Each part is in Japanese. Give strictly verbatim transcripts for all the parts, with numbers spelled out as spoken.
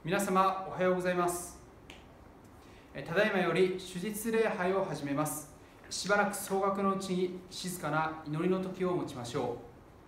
皆様おはようございます。ただいまより主日礼拝を始めます。しばらく総額のうちに静かな祈りの時を持ちましょう。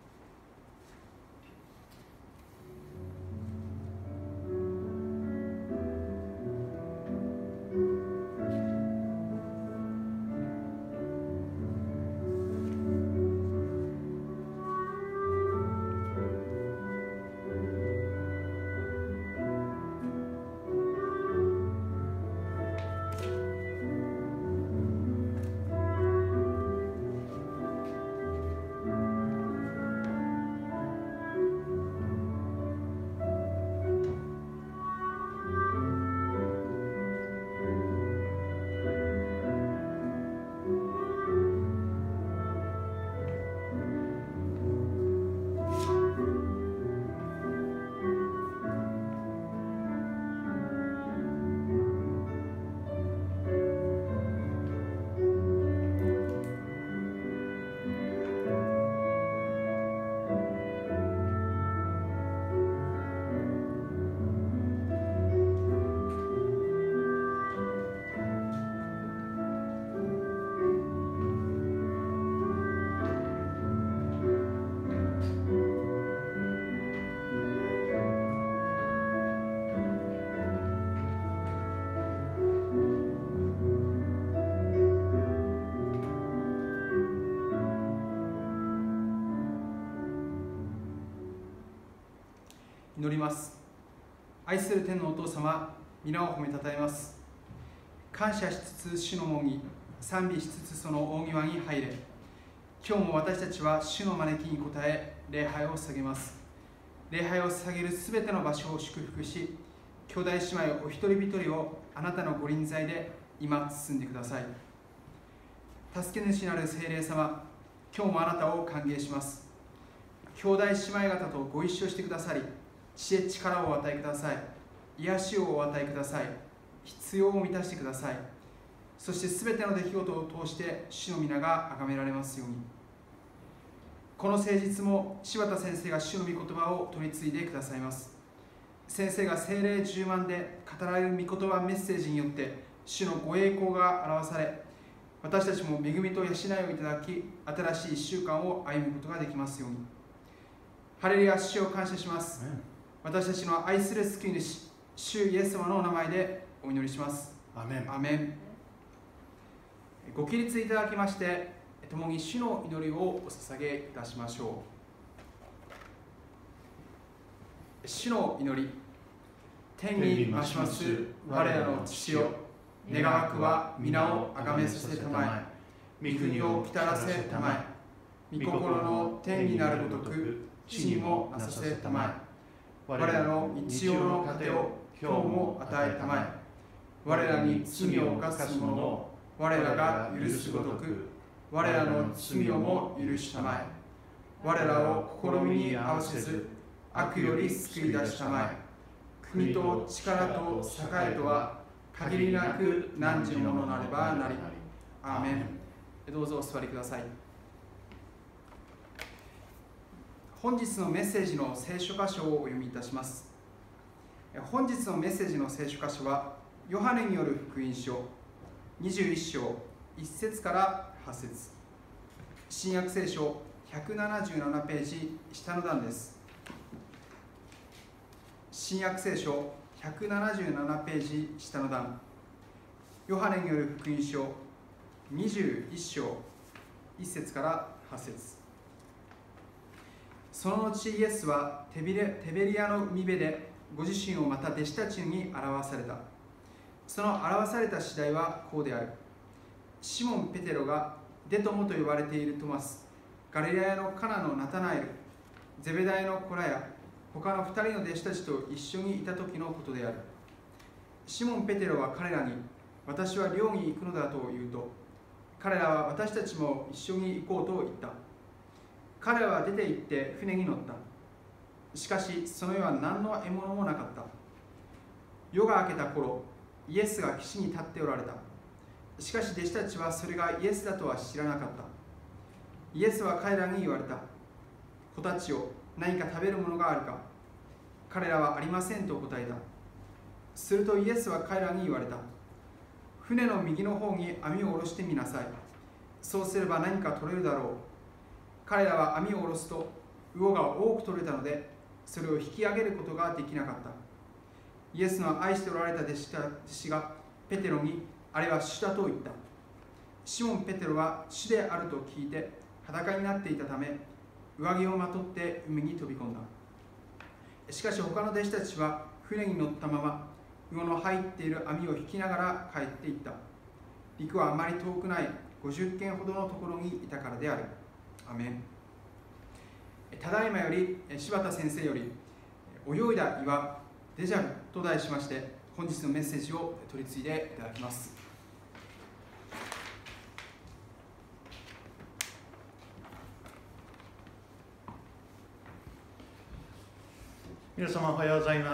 祈ります。愛する天のお父様、皆を褒めたたえます。感謝しつつ主の門に、賛美しつつその大庭に入れ。今日も私たちは主の招きに応え、礼拝を捧げます。礼拝を捧げるすべての場所を祝福し、兄弟姉妹お一人一人をあなたのご臨在で今包んでください。助け主なる聖霊様、今日もあなたを歓迎します。兄弟姉妹方とご一緒してくださり、知恵力をお与えください。癒しをお与えください。必要を満たしてください。そしてすべての出来事を通して主の皆が崇められますように。この誠実も柴田先生が主の御言葉を取り継いでくださいます。先生が聖霊充満で語られる御言葉メッセージによって主のご栄光が表され、私たちも恵みと養いをいただき、新しい一週間を歩むことができますように。ハレルヤ、主を感謝します。私たちの愛する救い主、主イエス様のお名前でお祈りします。 アメン。 アメン。ご起立いただきまして、共に主の祈りをお捧げいたしましょう。主の祈り。天に増します我らの父よ、願わくは皆をあがめさせたまえ、御国を来たらせたまえ、御心の天になるごとく地にもなさせたまえ。我らの日曜の糧を今日も与えたまえ。我らに罪を犯す者を我らが許すごとく、我らの罪をも許したまえ。我らを試みに合わせず、悪より救い出したまえ。国と力と栄とは限りなく汝のものなればなり。アーメン。どうぞお座りください。本日のメッセージの聖書箇所をお読みいたします。本日のメッセージの聖書箇所は、ヨハネによる福音書にじゅういっ章いち節からはち節、新約聖書ひゃくななじゅうななページ下の段です。新約聖書ひゃくななじゅうななページ下の段、ヨハネによる福音書にじゅういっ章いち節からはち節。その後イエスはテベリアの海辺でご自身をまた弟子たちに表された。その表された次第はこうである。シモン・ペテロがデトモと呼ばれているトマス、ガリラヤのカナのナタナエル、ゼベダイの子らや他の二人の弟子たちと一緒にいた時のことである。シモン・ペテロは彼らに、私は漁に行くのだと言うと、彼らは私たちも一緒に行こうと言った。彼らは出て行って船に乗った。しかしその夜は何の獲物もなかった。夜が明けた頃、イエスが岸に立っておられた。しかし弟子たちはそれがイエスだとは知らなかった。イエスは彼らに言われた。子たちよ、何か食べるものがあるか。彼らはありませんと答えた。 するとイエスは彼らに言われた。船の右の方に網を下ろしてみなさい。そうすれば何か取れるだろう。彼らは網を下ろすと、魚が多く取れたので、それを引き上げることができなかった。イエスの愛しておられた弟子弟子がペテロに、あれは主だと言った。シモン・ペテロは主であると聞いて裸になっていたため、上着をまとって海に飛び込んだ。しかし他の弟子たちは船に乗ったまま、魚の入っている網を引きながら帰っていった。陸はあまり遠くないごじゅっけんほどのところにいたからである。アメン。ただいまより柴田先生より、泳いだ岩デジャブと題しまして、本日のメッセージを取り次いでいただきます。 皆様おはようございます。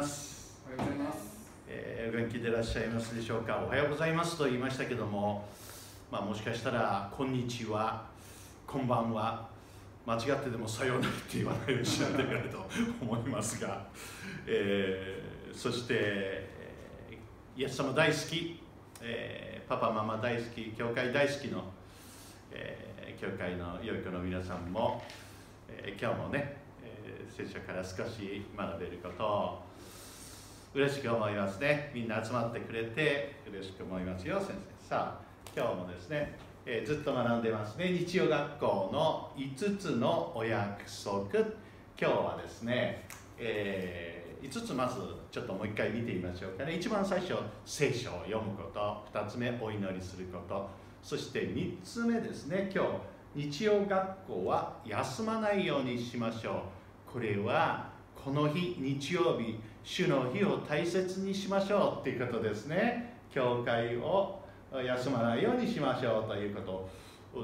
おはようございます。 えー、お元気でいらっしゃいますでしょうか。おはようございますと言いましたけども、まあ、もしかしたらこんにちは、こんばんは、間違ってでもさようならって言わないようにしないといけないと思いますが、えー、そして、えー、イエス様大好き、えー、パパママ大好き、教会大好きの、えー、教会の良い子の皆さんも、えー、今日もね、聖書から少し学べることを嬉しく思いますね。みんな集まってくれて嬉しく思いますよ、先生。さあ、今日もですね、えー、ずっと学んでますね。日曜学校のいつつのお約束。今日はですね、えー、いつつまずちょっともう一回見てみましょうかね。一番最初、聖書を読むこと。二つ目、お祈りすること。そして三つ目ですね、今日、日曜学校は休まないようにしましょう。これはこの日、日曜日、主の日を大切にしましょうということですね。教会を休まないようにしましょうということ。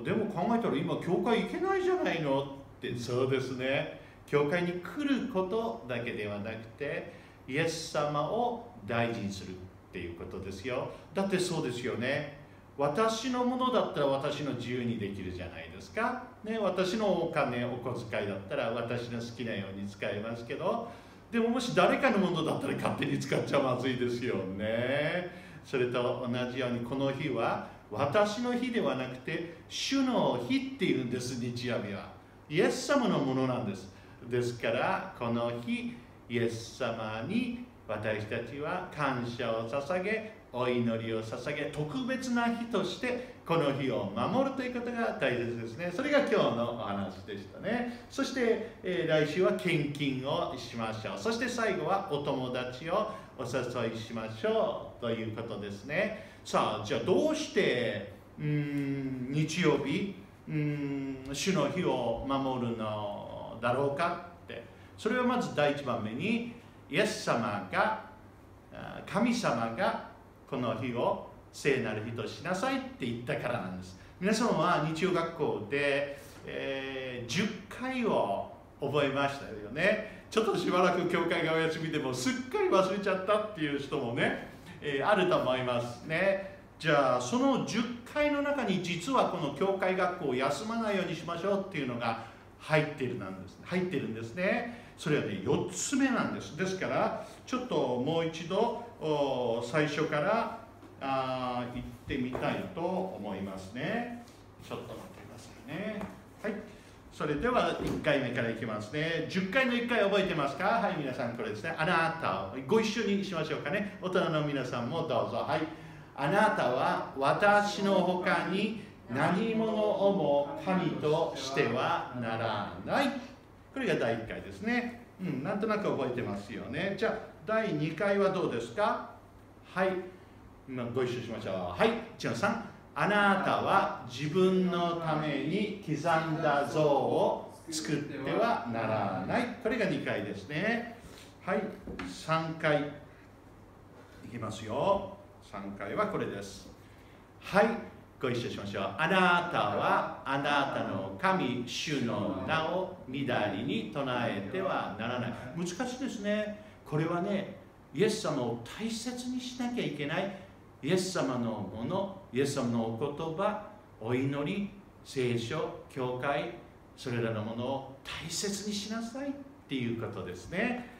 でも考えたら今、教会行けないじゃないのって、そうですね。教会に来ることだけではなくて、イエス様を大事にするっていうことですよ。だってそうですよね。私のものだったら私の自由にできるじゃないですか、ね、私のお金、お小遣いだったら私の好きなように使えますけど、でももし誰かのものだったら勝手に使っちゃまずいですよね。それと同じようにこの日は私の日ではなくて主の日っていうんです。日曜日はイエス様のものなんです。ですからこの日イエス様に私たちは感謝を捧げ、お祈りを捧げ、特別な日としてこの日を守るということが大切ですね。それが今日のお話でしたね。そして、えー、来週は献金をしましょう。そして最後はお友達をお誘いしましょうということですね。さあ、じゃあどうしてうーん日曜日うーん主の日を守るのだろうかって、それはまず第一番目にイエス様が、神様がこの日を聖なる日としなさいって言ったからなんです。皆さんは日曜学校で、えー、じゅっかいを覚えましたよね。ちょっとしばらく教会がお休みでもすっかり忘れちゃったっていう人もね、えー、あると思いますね。じゃあそのじゅっかいの中に実はこの教会学校を休まないようにしましょうっていうのが入っているなんです入っているんですね。それはね、よっつめなんです。ですからちょっともう一度最初からあ言ってみたいと思いますね。ちょっと待ってくださいね。はい、それではいっかいめからいきますね。じゅっかいのいっかい覚えてますか？はい、皆さんこれですね。あなたをご一緒にしましょうかね。大人の皆さんもどうぞ。はい、あなたは私の他に何者をも神としてはならない。これがだいいっかいですね。うん、なんとなく覚えてますよね。じゃあだいにかいはどうですか？はい、ご一緒しましょう。はい、いちのさん。あなたは自分のために刻んだ像を作ってはならない。これがにかいですね。はい、さんかいいきますよ。さんかいはこれです。はい、ご一緒しましょう。あなたはあなたの神主の名を乱りに唱えてはならない。難しいですね。これはね、イエス様を大切にしなきゃいけない。イエス様のもの、イエス様のお言葉、お祈り、聖書、教会、それらのものを大切にしなさいっていうことですね。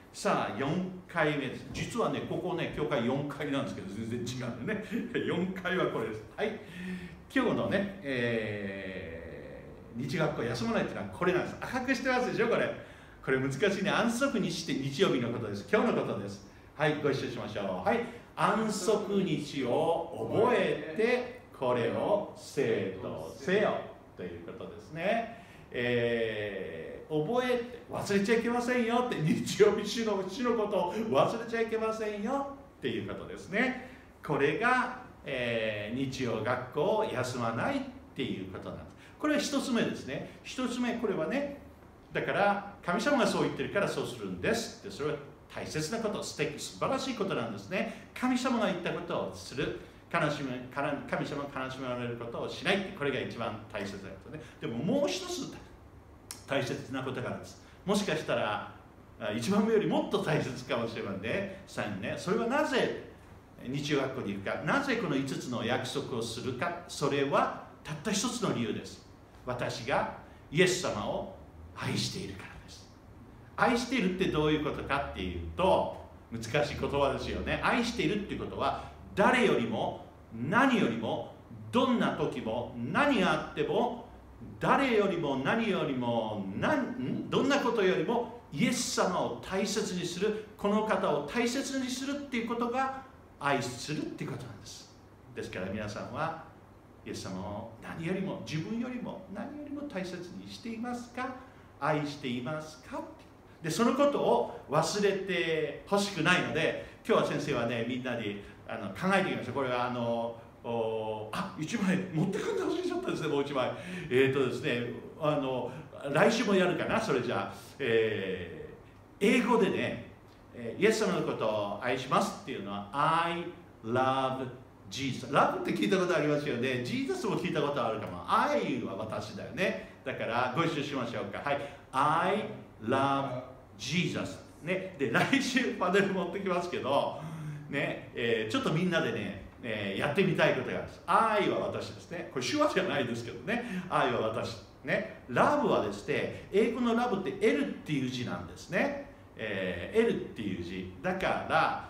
さあよんかいめです。実はね、ここね、教会よんかいなんですけど、全然違うんでね。よんかいはこれです。はい。今日のね、えー、日学校休まないっていうのはこれなんです。赤くしてますでしょ、これ。これ難しいね。安息にして日曜日のことです。今日のことです。はい、ご一緒しましょう。はい。安息日を覚えて、これを生徒せよということですね。えー、覚えて忘れちゃいけませんよって、日曜日主の主のことを忘れちゃいけませんよっていうことですね。これが、えー、日曜学校を休まないっていうことなんです。これは一つ目ですね。一つ目、これはね、だから神様がそう言ってるからそうするんですって、それは大切なこと、素敵、素晴らしいことなんですね。神様が言ったことをする。悲しみ神様が悲しめられることをしないって、これが一番大切なことね。でももう一つ大切なことがあるんです。もしかしたら一番目よりもっと大切かもしれませんね。さらにね、それはなぜ日曜学校に行くか、なぜこのいつつの約束をするか、それはたった一つの理由です。私がイエス様を愛しているからです。愛しているってどういうことかっていうと、難しい言葉ですよね。愛しているっていうことは、誰よりも何よりもどんな時も何があっても誰よりも何よりも何どんなことよりもイエス様を大切にする、この方を大切にするっていうことが愛するっていうことなんです。ですから皆さんはイエス様を何よりも自分よりも何よりも大切にしていますか、愛していますか。でそのことを忘れてほしくないので、今日は先生はね、みんなにあの考えてきました。これはあのあ一枚持ってくんでほしいちゃったですね。もう一枚えっ、ー、とですねあの来週もやるかな。それじゃあ、えー、英語でね、イエス様のことを愛しますっていうのは I love Jesus。 Love って聞いたことありますよね。 Jesus も聞いたことあるかも。愛は私だよね。だからご一緒しましょうか。はい、 I love Jesus ね。で来週パネル持ってきますけどね、えー、ちょっとみんなでね、えー、やってみたいことがあるんです。愛は私ですね。これ手話じゃないですけどね。愛は私ね。ラブはですね、英語のラブって L っていう字なんですね。えー、L っていう字だから、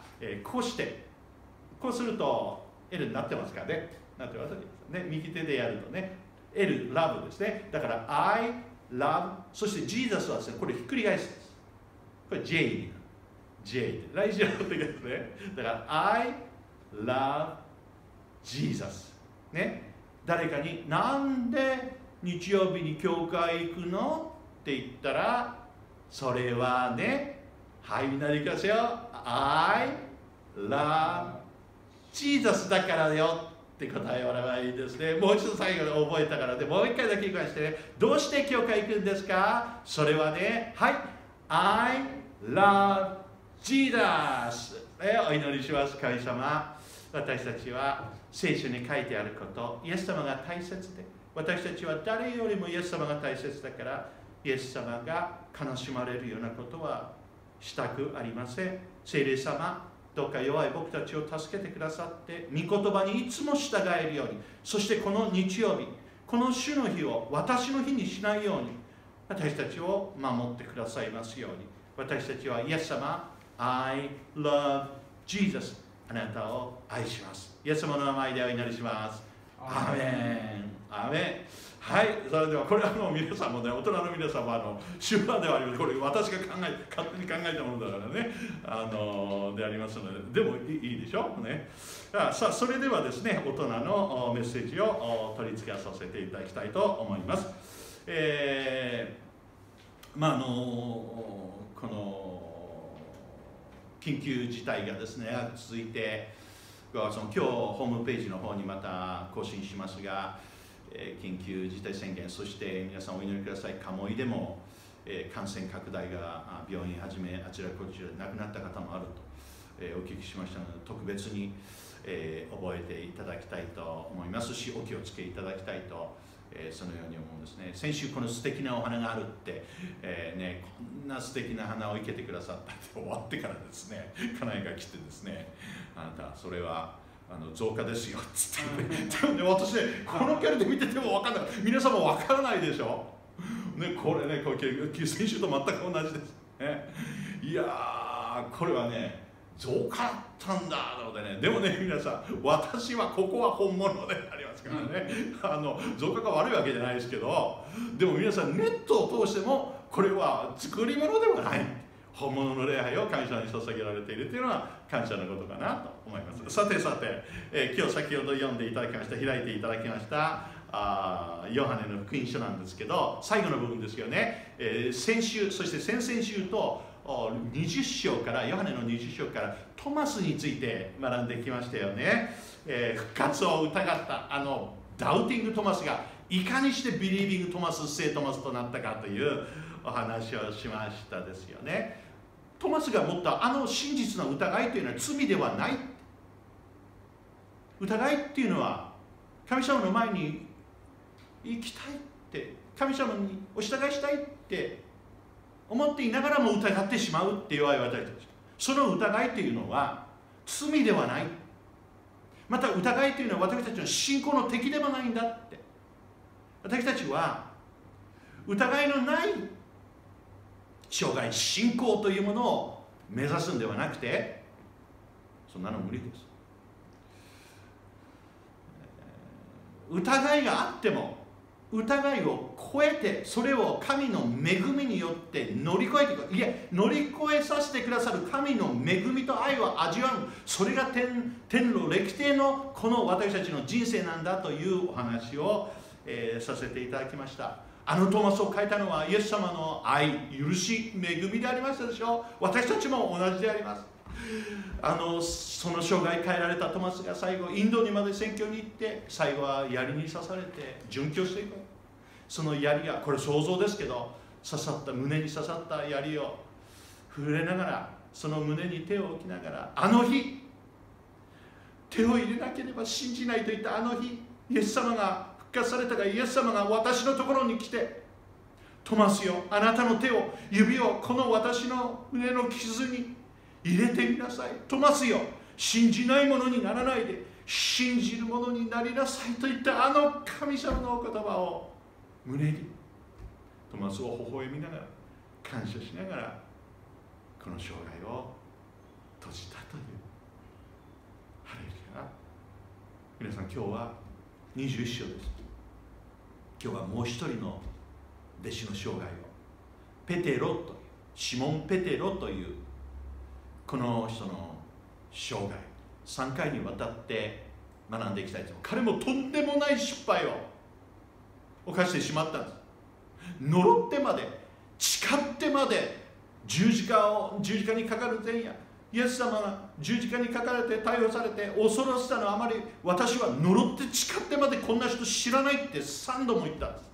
えー、こうしてこうすると L になってますからね。なってますね。右手でやるとね L ラブですね。だから I love、 そして Jesus はですね、これひっくり返すんです。これ J になる。J 来週やってくださいね。だから I love Jesus ね。誰かになんで日曜日に教会行くのって言ったら、それはね、はい、みんなで行きますよ。I love Jesus だからよって答えをもらえばいいですね。もう一度最後に覚えたからで、もう一回だけ言いましてね、どうして教会行くんですか。それはね、はい、I love Jesus、ね、お祈りします。神様、私たちは聖書に書いてあること、イエス様が大切で、私たちは誰よりもイエス様が大切だから、イエス様が悲しまれるようなことはしたくありません。聖霊様、どうか弱い僕たちを助けてくださって、御言葉にいつも従えるように、そしてこの日曜日、この主の日を私の日にしないように、私たちを守ってくださいますように。私たちはイエス様、I love Jesus、 あなたを愛します。イエス様の名前でお祈りします。アーメン、アーメン。はい、それではこれはもう皆さんもね、大人の皆さんもあの手話ではあります。これ私が考え勝手に考えたものだからね、あのでありますので、でもいい、いいでしょうね。さあ、それではですね、大人のメッセージを取り付けさせていただきたいと思います。えー、まああのこの緊急事態がですね続いて、その今日ホームページの方にまた更新しますが、えー、緊急事態宣言、そして皆さんお祈りください。鴨居でも、えー、感染拡大が病院はじめあちらこちらで亡くなった方もあると、えー、お聞きしましたので、特別に、えー、覚えていただきたいと思いますし、お気をつけいただきたいと、えー、そのように思うんですね。先週この素敵なお花があるって、えーね、こんな素敵な花を生けてくださったって終わってからですね、家内が来てですね、あなたそれはあの増加ですよっつって、ね、で私ね、このキャラで見てても分からない、皆さんも分からないでしょ、ね、これね、これ先週と全く同じです。 ね、いやーこれはね増加だったんだと思ってね。でもね皆さん、私はここは本物でありますからね、あの増加が悪いわけじゃないですけど、でも皆さんネットを通してもこれは作り物ではない、本物の礼拝を感謝に捧げられているというのは感謝のことかなと思います。さてさて、えー、今日先ほど読んでいただきました、開いていただきましたあヨハネの福音書なんですけど、最後の部分ですよね、えー、先週そして先々週とにじゅっ章から、ヨハネのにじゅっ章からトマスについて学んできましたよね。えー、復活を疑ったあのダウティングトマスがいかにしてビリービングトマス、聖トマスとなったかというお話をしましたですよね。トマスが持ったあの真実の疑いというのは罪ではない。疑いっていうのは神様の前に行きたいって、神様にお従いしたいって思っていながらも疑ってしまうっていう私たち、その疑いというのは罪ではない。また疑いというのは私たちの信仰の敵でもないんだって。私たちは疑いのない生涯信仰というものを目指すんではなくて、そんなの無理です。疑いがあっても疑いを超えて、それを神の恵みによって乗り越えていく。いや、乗り越えさせてくださる神の恵みと愛を味わう、それが 天, 天路歴定のこの私たちの人生なんだというお話を、えー、させていただきました。あのトマスを変えたのはイエス様の愛、許し、恵みでありましたでしょう。私たちも同じであります。あのその生涯変えられたトマスが最後インドにまで宣教に行って、最後は槍に刺されて殉教していく。その槍が、これ想像ですけど、刺さった胸に刺さった槍を触れながら、その胸に手を置きながら、あの日手を入れなければ信じないと言ったあの日、イエス様が復活されたが、イエス様が私のところに来て、トマスよ、あなたの手を、指をこの私の胸の傷に入れてみなさい。トマスよ、信じないものにならないで信じるものになりなさいといったあの神様のお言葉を胸に、トマスを微笑みながら、感謝しながら、この生涯を閉じたという。ハレルヤ。皆さん、今日はにじゅういっ章です。今日はもう一人の弟子の生涯を、ペテロという、シモン・ペテロというこの人の生涯、さんかいにわたって学んでいきたいと思います。彼もとんでもない失敗を犯してしまったんです。呪ってまで、誓ってまで、十字架を十字架にかかる前夜、イエス様が十字架にかかれて逮捕されて恐ろしさのあまり、私は呪って誓ってまでこんな人知らないってさんども言ったんです。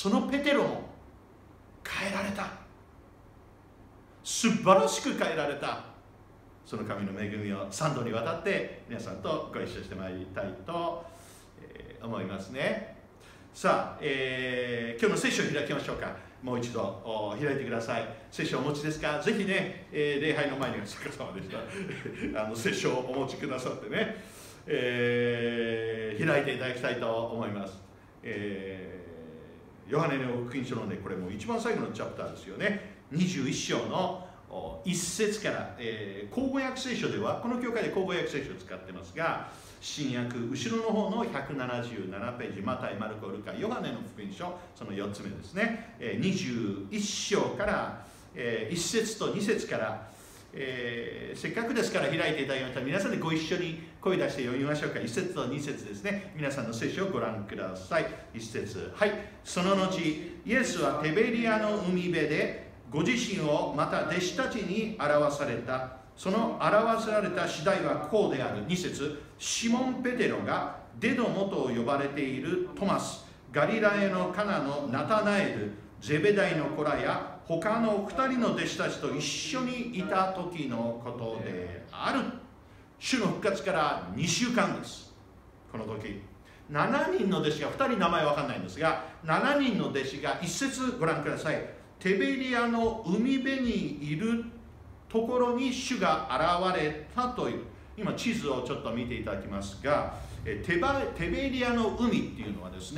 そのペテロも変えられた。素晴らしく変えられた。その神の恵みをさんどにわたって皆さんとご一緒してまいりたいと思いますね。さあ、えー、今日の聖書を開きましょうか。もう一度開いてください。聖書をお持ちですか？ぜひね、えー、礼拝の前にお疲れ様でしたあの聖書をお持ちくださってね、えー、開いていただきたいと思います。えー、ヨハネの福音書のね、これも一番最後のチャプターですよね。にじゅういっ章のいっ節から、えー、口語訳聖書では、この教会で口語訳聖書を使ってますが、新約後ろの方のひゃくななじゅうななページ、マタイ、マルコ、ルカ、ヨハネの福音書、そのよっつめですね、えー、にじゅういっ章から、えー、いっ節とに節から、えー、せっかくですから開いていただきました皆さんでご一緒に声出して読みましょうか。いっ節とに節ですね。皆さんの聖書をご覧ください。いっ節、はい。その後イエスはテベリアの海辺でご自身をまた弟子たちに表された。その表された次第はこうである。に節、シモン・ペテロがデドモと呼ばれているトマス、ガリラヤのカナのナタナエル、ゼベダイの子らや他のふたりの弟子たちと一緒にいた時のことである。主の復活からにしゅうかんです。この時しちにんの弟子が、ふたり名前わかんないんですが、しちにんの弟子が、一節ご覧ください。テベリアの海辺にいるところに主が現れたという。今地図をちょっと見ていただきますが、テバテベリアの海っていうのはですね、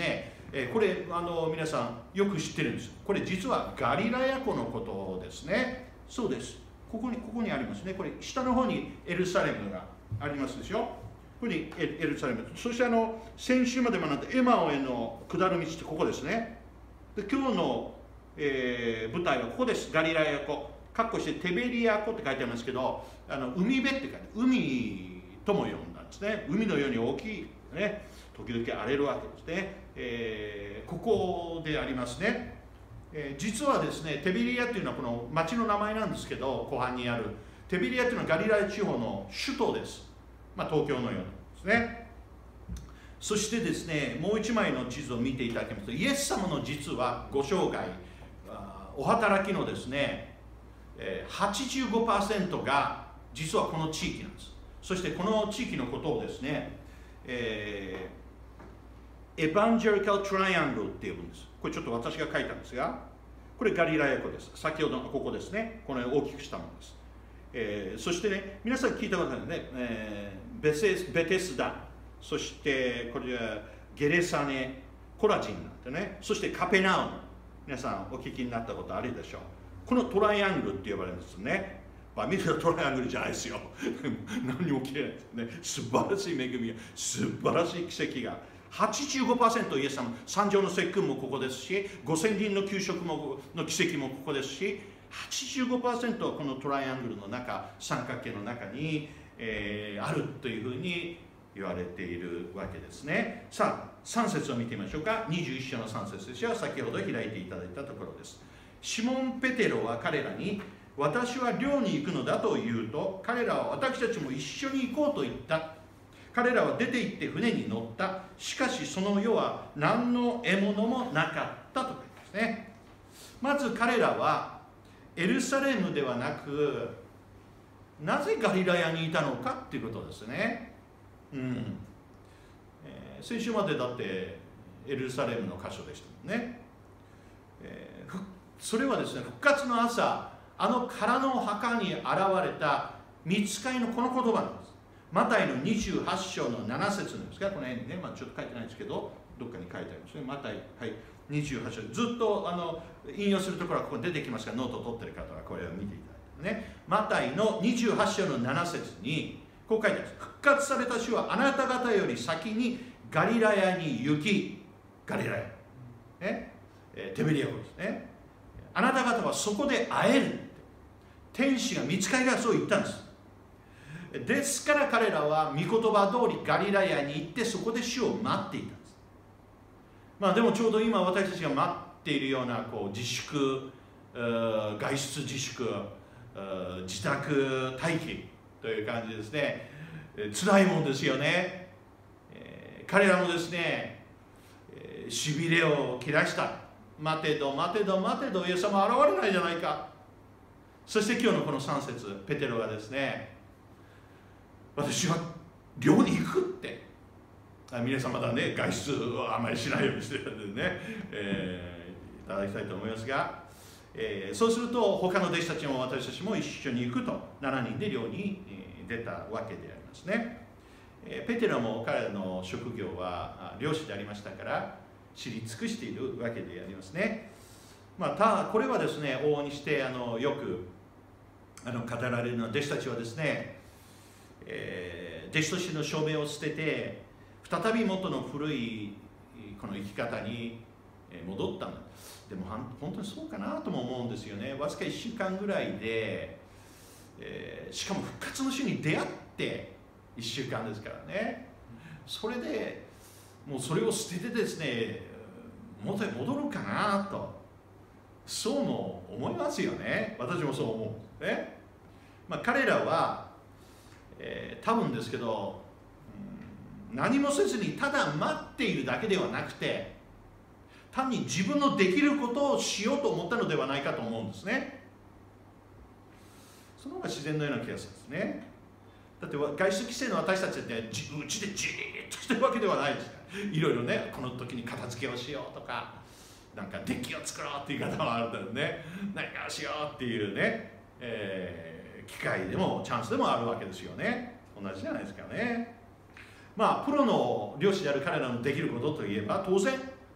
えー、これあの皆さんよく知ってるんです。これ実はガリラヤ湖のことですね。そうです。ここにここにありますね。これ下の方にエルサレムがありますでしょ。ここにエルサレム。そしてあの先週まで学んだエマオへの下る道ってここですね。で今日の、えー、舞台はここです。ガリラヤ湖。かっこしてテベリア湖って書いてありますけど、あの海辺って書いて海とも呼んだんですね。海のように大きいね。時々荒れるわけですね。えー、ここでありますね。えー、実はですね、テベリアっていうのはこの町の名前なんですけど、後半にあるテベリアっていうのはガリラヤ地方の首都です。まあ、東京のようにですね。そしてですね、もう一枚の地図を見ていただきますと、イエス様の実はご生涯、お働きのですね、はちじゅうごパーセント が実はこの地域なんです。そしてこの地域のことをですね、えー、エヴァンジェリカル・トライアングルって呼ぶんです。これちょっと私が書いたんですが、これガリラヤ湖です。先ほどのここですね。この大きくしたものです。えー、そしてね、皆さん聞いたことあるね、えー、ベセベテスダ、そしてこれはゲレサネ、コラジンなんてね、そしてカペナウム。皆さんお聞きになったことあるでしょう。このトライアングルって呼ばれるんですね。まあ、見るとトライアングルじゃないですよ。何も起きないですね。素晴らしい恵みが、素晴らしい奇跡が。はちじゅうごパーセント イエス様、三条の節句もここですし、ごせんにんの給食もの奇跡もここですし、はちじゅうごパーセント はこのトライアングルの中、三角形の中に、えー、あるというふうに言われているわけですね。さあ、さん節を見てみましょうか。にじゅういっ章のさん節ですよ。先ほど開いていただいたところです。シモン・ペテロは彼らに、私は漁に行くのだと言うと、彼らは私たちも一緒に行こうと言った。彼らは出て行って船に乗った。しかしその夜は何の獲物もなかったと書いてますね。まず彼らはエルサレムではなく、なぜガリラヤにいたのかっていうことですね。うん、えー、先週までだってエルサレムの箇所でしたもんね。えー、それはですね、復活の朝、あの空の墓に現れた御使いのこの言葉なんです。マタイのにじゅうはち章のなな節なんですが、この辺にね、まあ、ちょっと書いてないんですけど、どっかに書いてありますね。マタイ、はい、にじゅうはち章、ずっとあの引用するところはここに出てきますが、ノートを取ってる方はこれを見ていただいてね。マタイのにじゅうはち章のなな節に、こう書いてあります。復活された主はあなた方より先にガリラヤに行き、ガリラヤ、ね、テベリア湖ですね。あなた方はそこで会える。天使が、御使いがそう言ったんです。ですから彼らは御言葉通りガリラヤに行ってそこで主を待っていたんです。まあでもちょうど今私たちが待っているようなこう自粛、外出自粛、自宅待機という感じですね。辛いもんですよね。彼らもですね、しびれを切らした。待てど待てど待てどイエス様は現れないじゃないか。そして今日のこのさん節、ペテロがですね、私は漁に行くって皆さんまだね外出をあまりしないようにしてるんでね、えー、いただきたいと思いますが、えー、そうすると他の弟子たちも私たちも一緒に行くとしちにんで漁に出たわけでありますね。えー、ペテロも彼らの職業は漁師でありましたから知り尽くしているわけでありますね。まあ、たこれはですね往々にしてあのよくあの語られるのは弟子たちはですね、えー、弟子としての証明を捨てて再び元の古いこの生き方に戻ったんだ。でも本当にそうかなとも思うんですよね。わずかいっしゅうかんぐらいで、えー、しかも復活の主に出会っていっしゅうかんですからね。それでもうそれを捨ててですね元へ戻るかなと、そうも思いますよね。私もそう思うんですね。まあ、彼らは、えー、多分ですけど、うん、何もせずにただ待っているだけではなくて、単に自分のできることをしようと思ったのではないかと思うんですね。その方が自然のような気がするんですね。だって外出規制の私たちってうちでじーっとしてるわけではないですから、いろいろね、この時に片付けをしようとか、なんかデッキを作ろうっていう方もあるんだよね。何かをしようっていうね、えー、機会でもチャンスでもあるわけですよね。同じじゃないですかね。まあプロの漁師である彼らのできることといえば、当然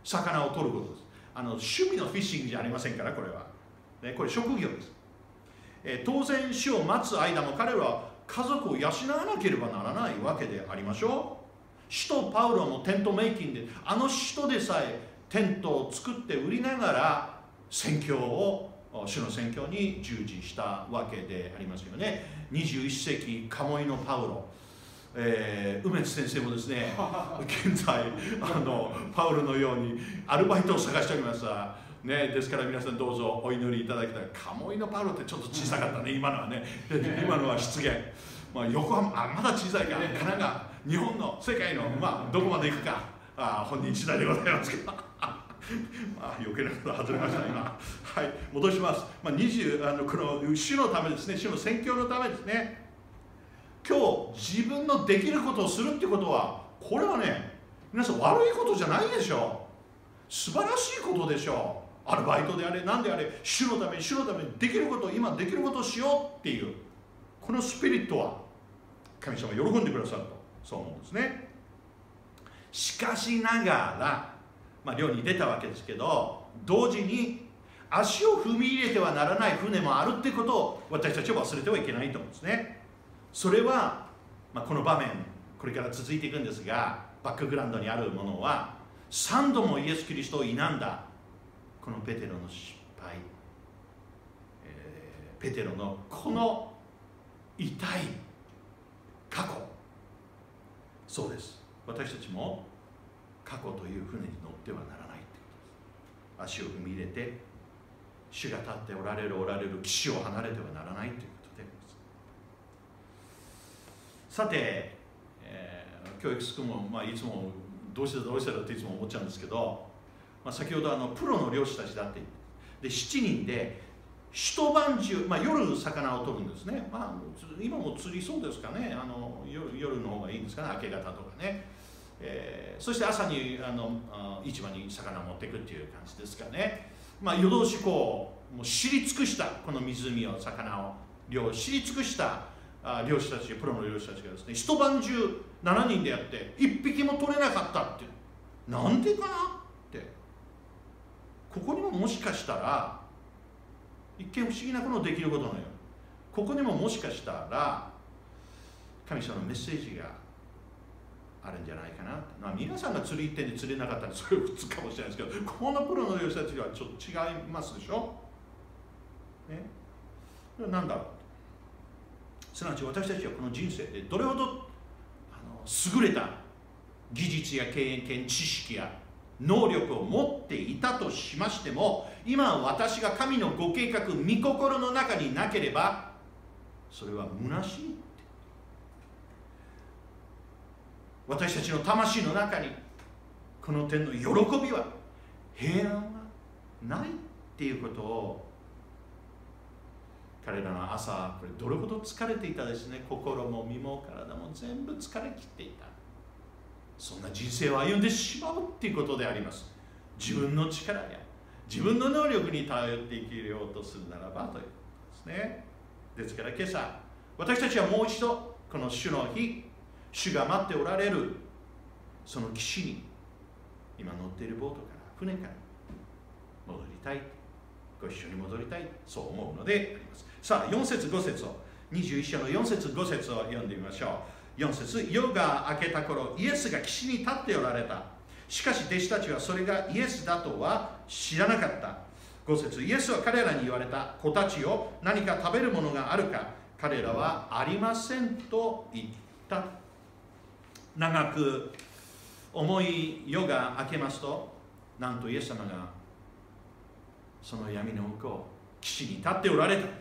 魚を取ることです。あの趣味のフィッシングじゃありませんから、これは、ね、これ職業です。えー、当然死を待つ間も彼らは家族を養わなければならないわけでありましょう。使徒パウロもテントメイキングで、あの人でさえテントを作って売りながら宣教を、主の宣教に従事したわけでありますよね。にじゅういっ世紀カモイのパウロ、えー、梅津先生もですね現在あのパウロのようにアルバイトを探しております、ね、ですから皆さんどうぞお祈りいただきたい。カモイのパウロってちょっと小さかったね、今のはね。今のは失言、まあ、横浜、あ、まだ小さいか、神奈川、日本の世界の、まあ、どこまで行くか、あ、本人次第でございますけどまあ、余計なこと外れました、今。はい、戻します。まあ、にじゅう、あのこの主のためですね、主の宣教のためですね。今日、自分のできることをするってことは、これはね、皆さん、悪いことじゃないでしょう。素晴らしいことでしょう。アルバイトであれ、何であれ、主のために、主のためにできることを、今できることをしようっていう、このスピリットは、神様が喜んでくださると、そう思うんですね。しかしながら、まあ、漁に出たわけですけど、同時に足を踏み入れてはならない船もあるってことを私たちは忘れてはいけないと思うんですね。それは、まあ、この場面、これから続いていくんですが、バックグラウンドにあるものは、さんどもイエス・キリストを否んだこのペテロの失敗、えー、ペテロのこの痛い過去、そうです。私たちも過去という船に乗ってはならないということです。足を踏み入れて、主が立っておられるおられる岸を離れてはならないということであります。さて、えー、教育スクールも、まあ、いつもどうしてだどうしてだっていつも思っちゃうんですけど、まあ、先ほどあのプロの漁師たちだってでしちにんで一晩中、まあ、夜魚を取るんですね。まあ、今も釣りそうですかね、あの 夜, 夜の方がいいんですかね、明け方とかね。えー、そして朝にあのあ市場に魚を持っていくっていう感じですかね。まあ、夜通しこうもう知り尽くしたこの湖を魚を漁知り尽くしたあ漁師たち、プロの漁師たちがですね、一晩中しちにんでやっていっぴきも取れなかったって、なんでかなって、ここにももしかしたら一見不思議なことのできることのように、ここにももしかしたら神様のメッセージがあるんじゃないかな。まあ、皆さんが釣り行ってんで釣れなかったらそれ普通かもしれないですけど、このプロの漁師たちはちょっと違いますでしょ、ね、なんだろう。すなわち私たちはこの人生でどれほどあの優れた技術や経験、知識や能力を持っていたとしましても、今私が神のご計画、御心の中になければそれは虚しい。私たちの魂の中にこの点の喜びは、平安はないっていうことを、彼らの朝、これどれほど疲れていたですね。心も身も体も全部疲れ切っていた。そんな人生を歩んでしまうっていうことであります。自分の力や自分の能力に頼って生きようとするならばということですね。ですから今朝、私たちはもう一度この主の日、主が待っておられるその岸に、今乗っているボートから船から戻りたい、ご一緒に戻りたい、そう思うのであります。さあよん節ご節を、にじゅういっ章のよん節ご節を読んでみましょう。よん節、夜が明けた頃、イエスが岸に立っておられた。しかし弟子たちはそれがイエスだとは知らなかった。ご節、イエスは彼らに言われた。子たちよ、何か食べるものがあるか。彼らはありませんと言った。長く重い夜が明けますと、なんとイエス様がその闇の向こう、岸に立っておられた。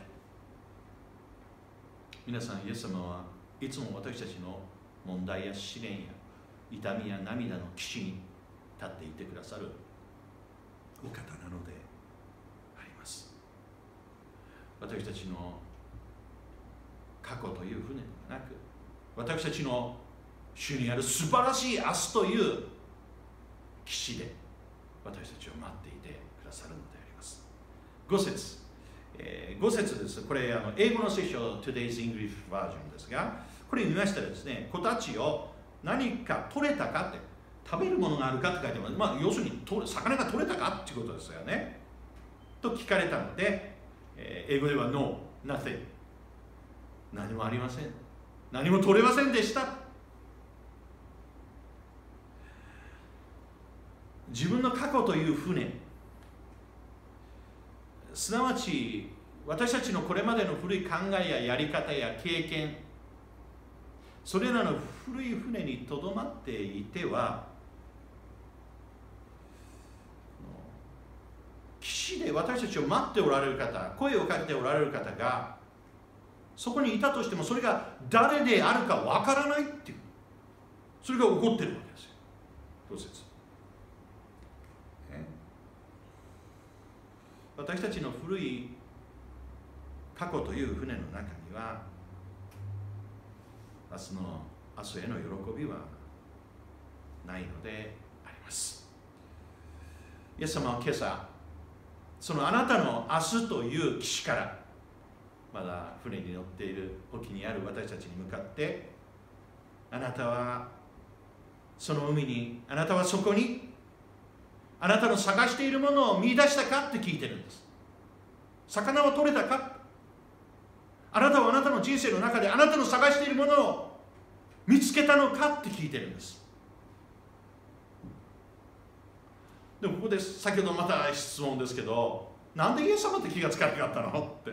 皆さん、イエス様はいつも私たちの問題や試練や痛みや涙の岸に立っていてくださるお方なのであります。私たちの過去という船ではなく、私たちの主にある素晴らしい明日という岸で私たちを待っていてくださるのであります。ご節、えー、ご節です。これあの英語の聖書 Today's English Version ですが、これ見ましたらですね、子たちを何か取れたかって、 食べるものがあるかって書いてます。まあ、要するに魚が取れたかっていうことですよね。と聞かれたので、えー、英語では No, nothing。何もありません。何も取れませんでした。自分の過去という船、すなわち私たちのこれまでの古い考えややり方や経験、それらの古い船にとどまっていては、岸で私たちを待っておられる方、声をかけておられる方がそこにいたとしても、それが誰であるかわからないっていう、それが起こってるわけですよ。どうせ私たちの古い過去という船の中には、明日の明日への喜びはないのであります。イエス様は今朝、そのあなたの明日という岸から、まだ船に乗っている沖にある私たちに向かって、あなたはその海に、あなたはそこに、あなたの探しているものを見出したかって聞いてるんです。魚は取れたか、あなたはあなたの人生の中であなたの探しているものを見つけたのかって聞いてるんです。でもここで先ほどまた質問ですけど、なんでイエス様って気がつかなかったのって、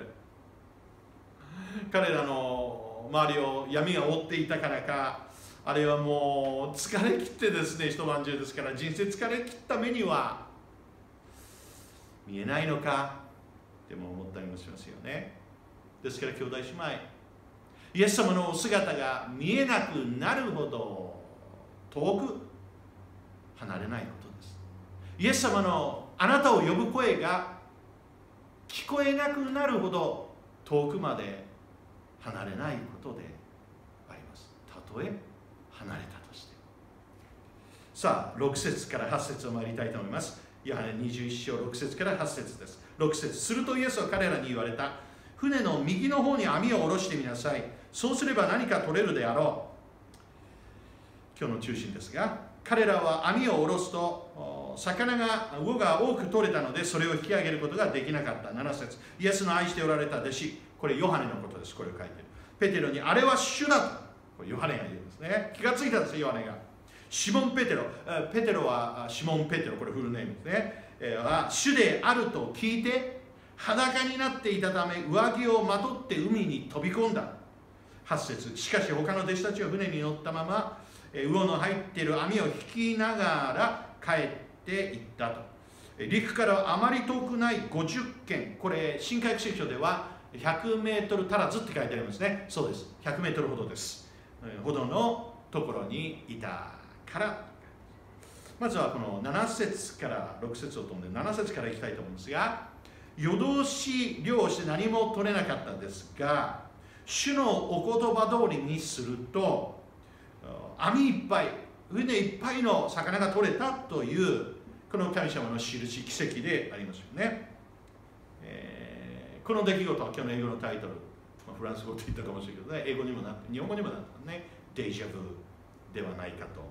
彼らの周りを闇が覆っていたからか、あれはもう疲れ切ってですね、一晩中ですから人生疲れ切った目には見えないのかでも思ったりもしますよね。ですから兄弟姉妹、イエス様のお姿が見えなくなるほど遠く離れないことです。イエス様のあなたを呼ぶ声が聞こえなくなるほど遠くまで離れないことであります。たとえ離れたとして。さあ、ろく節からはち節を参りたいと思います。ヨハネにじゅういっ章ろく節からはち節です。ろく節、するとイエスは彼らに言われた。船の右の方に網を下ろしてみなさい。そうすれば何か取れるであろう。今日の中心ですが、彼らは網を下ろすと魚が魚が多く取れたので、それを引き上げることができなかった。なな節、イエスの愛しておられた弟子、これヨハネのことです。これを書いている。ペテロに、あれは主だと、これヨハネが言うんですね。気がついたんですよ、ヨハネが。シモン・ペテロ、ペテロはシモン・ペテロ、これフルネームですね、は主であると聞いて裸になっていたため上着をまとって海に飛び込んだ。はち節、しかし他の弟子たちは船に乗ったまま魚の入っている網を引きながら帰っていったと。陸からあまり遠くないごじゅっけん、これ新海約聖書ではひゃくメートル足らずって書いてありますね。そうです、ひゃくメートルほどです。ほどのところにいたから。まずはこのなな節からろく節を飛んでなな節からいきたいと思うんですが、夜通し漁をして何も取れなかったんですが、主のお言葉通りにすると網いっぱい、船いっぱいの魚が取れたというこの神様の印、奇跡でありますよね。えー、この出来事は今日の英語のタイトル、まあ、フランス語と言ったかもしれないけどね、英語にもなって日本語にもなったね、デジャブではないかと。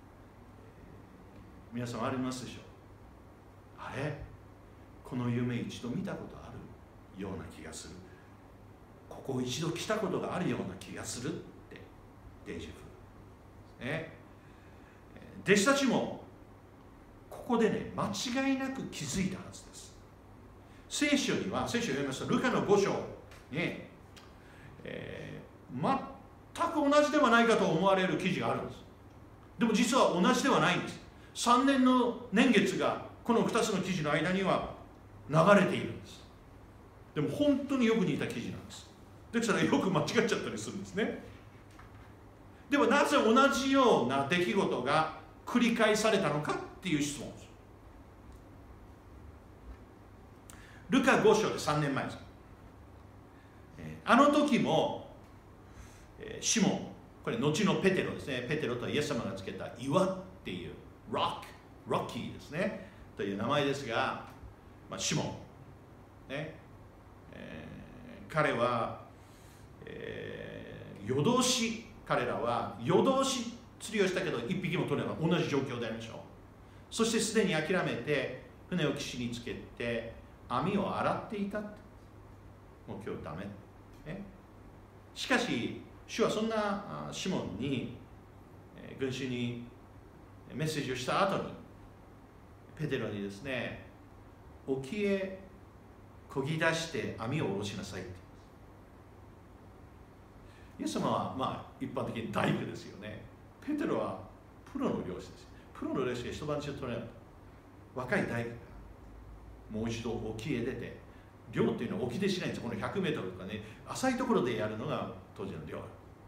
皆さんありますでしょう。あれ、この夢一度見たことあるような気がする、ここ一度来たことがあるような気がするって、デジャブ、ね、弟子たちもここでね、間違いなく気づいたはずです。聖書には、聖書を読みますとルカのご章に、えー、全く同じではないかと思われる記事があるんです。でも実は同じではないんです。さんねんの年月がこのふたつの記事の間には流れているんです。でも本当によく似た記事なんです。ですからよく間違っちゃったりするんですね。ではなぜ同じような出来事が繰り返されたのかっていう質問です。ルカご章でさんねんまえです。あの時もシモン、これ後のペテロですね、ペテロとイエス様がつけた岩っていうロック、ロッキーですねという名前ですが、まあ、シモン、ねえー、彼は、えー、夜通し、彼らは夜通し釣りをしたけど一匹も取れない、同じ状況でありましょう。そしてすでに諦めて船を岸につけて網を洗っていたって、もう今日ダメ、ね、しかし主はそんなシモンに群衆にメッセージをした後にペテロにですね、沖へ漕ぎ出して網を下ろしなさいって言います。イエス様はまあ一般的に大工ですよね。ペテロはプロの漁師です。プロの漁師が一晩中取れなかった。若い大工がもう一度沖へ出て、漁っていうのは沖でしないんですよ。このひゃくメートルとかね、浅いところでやるのが当時の漁。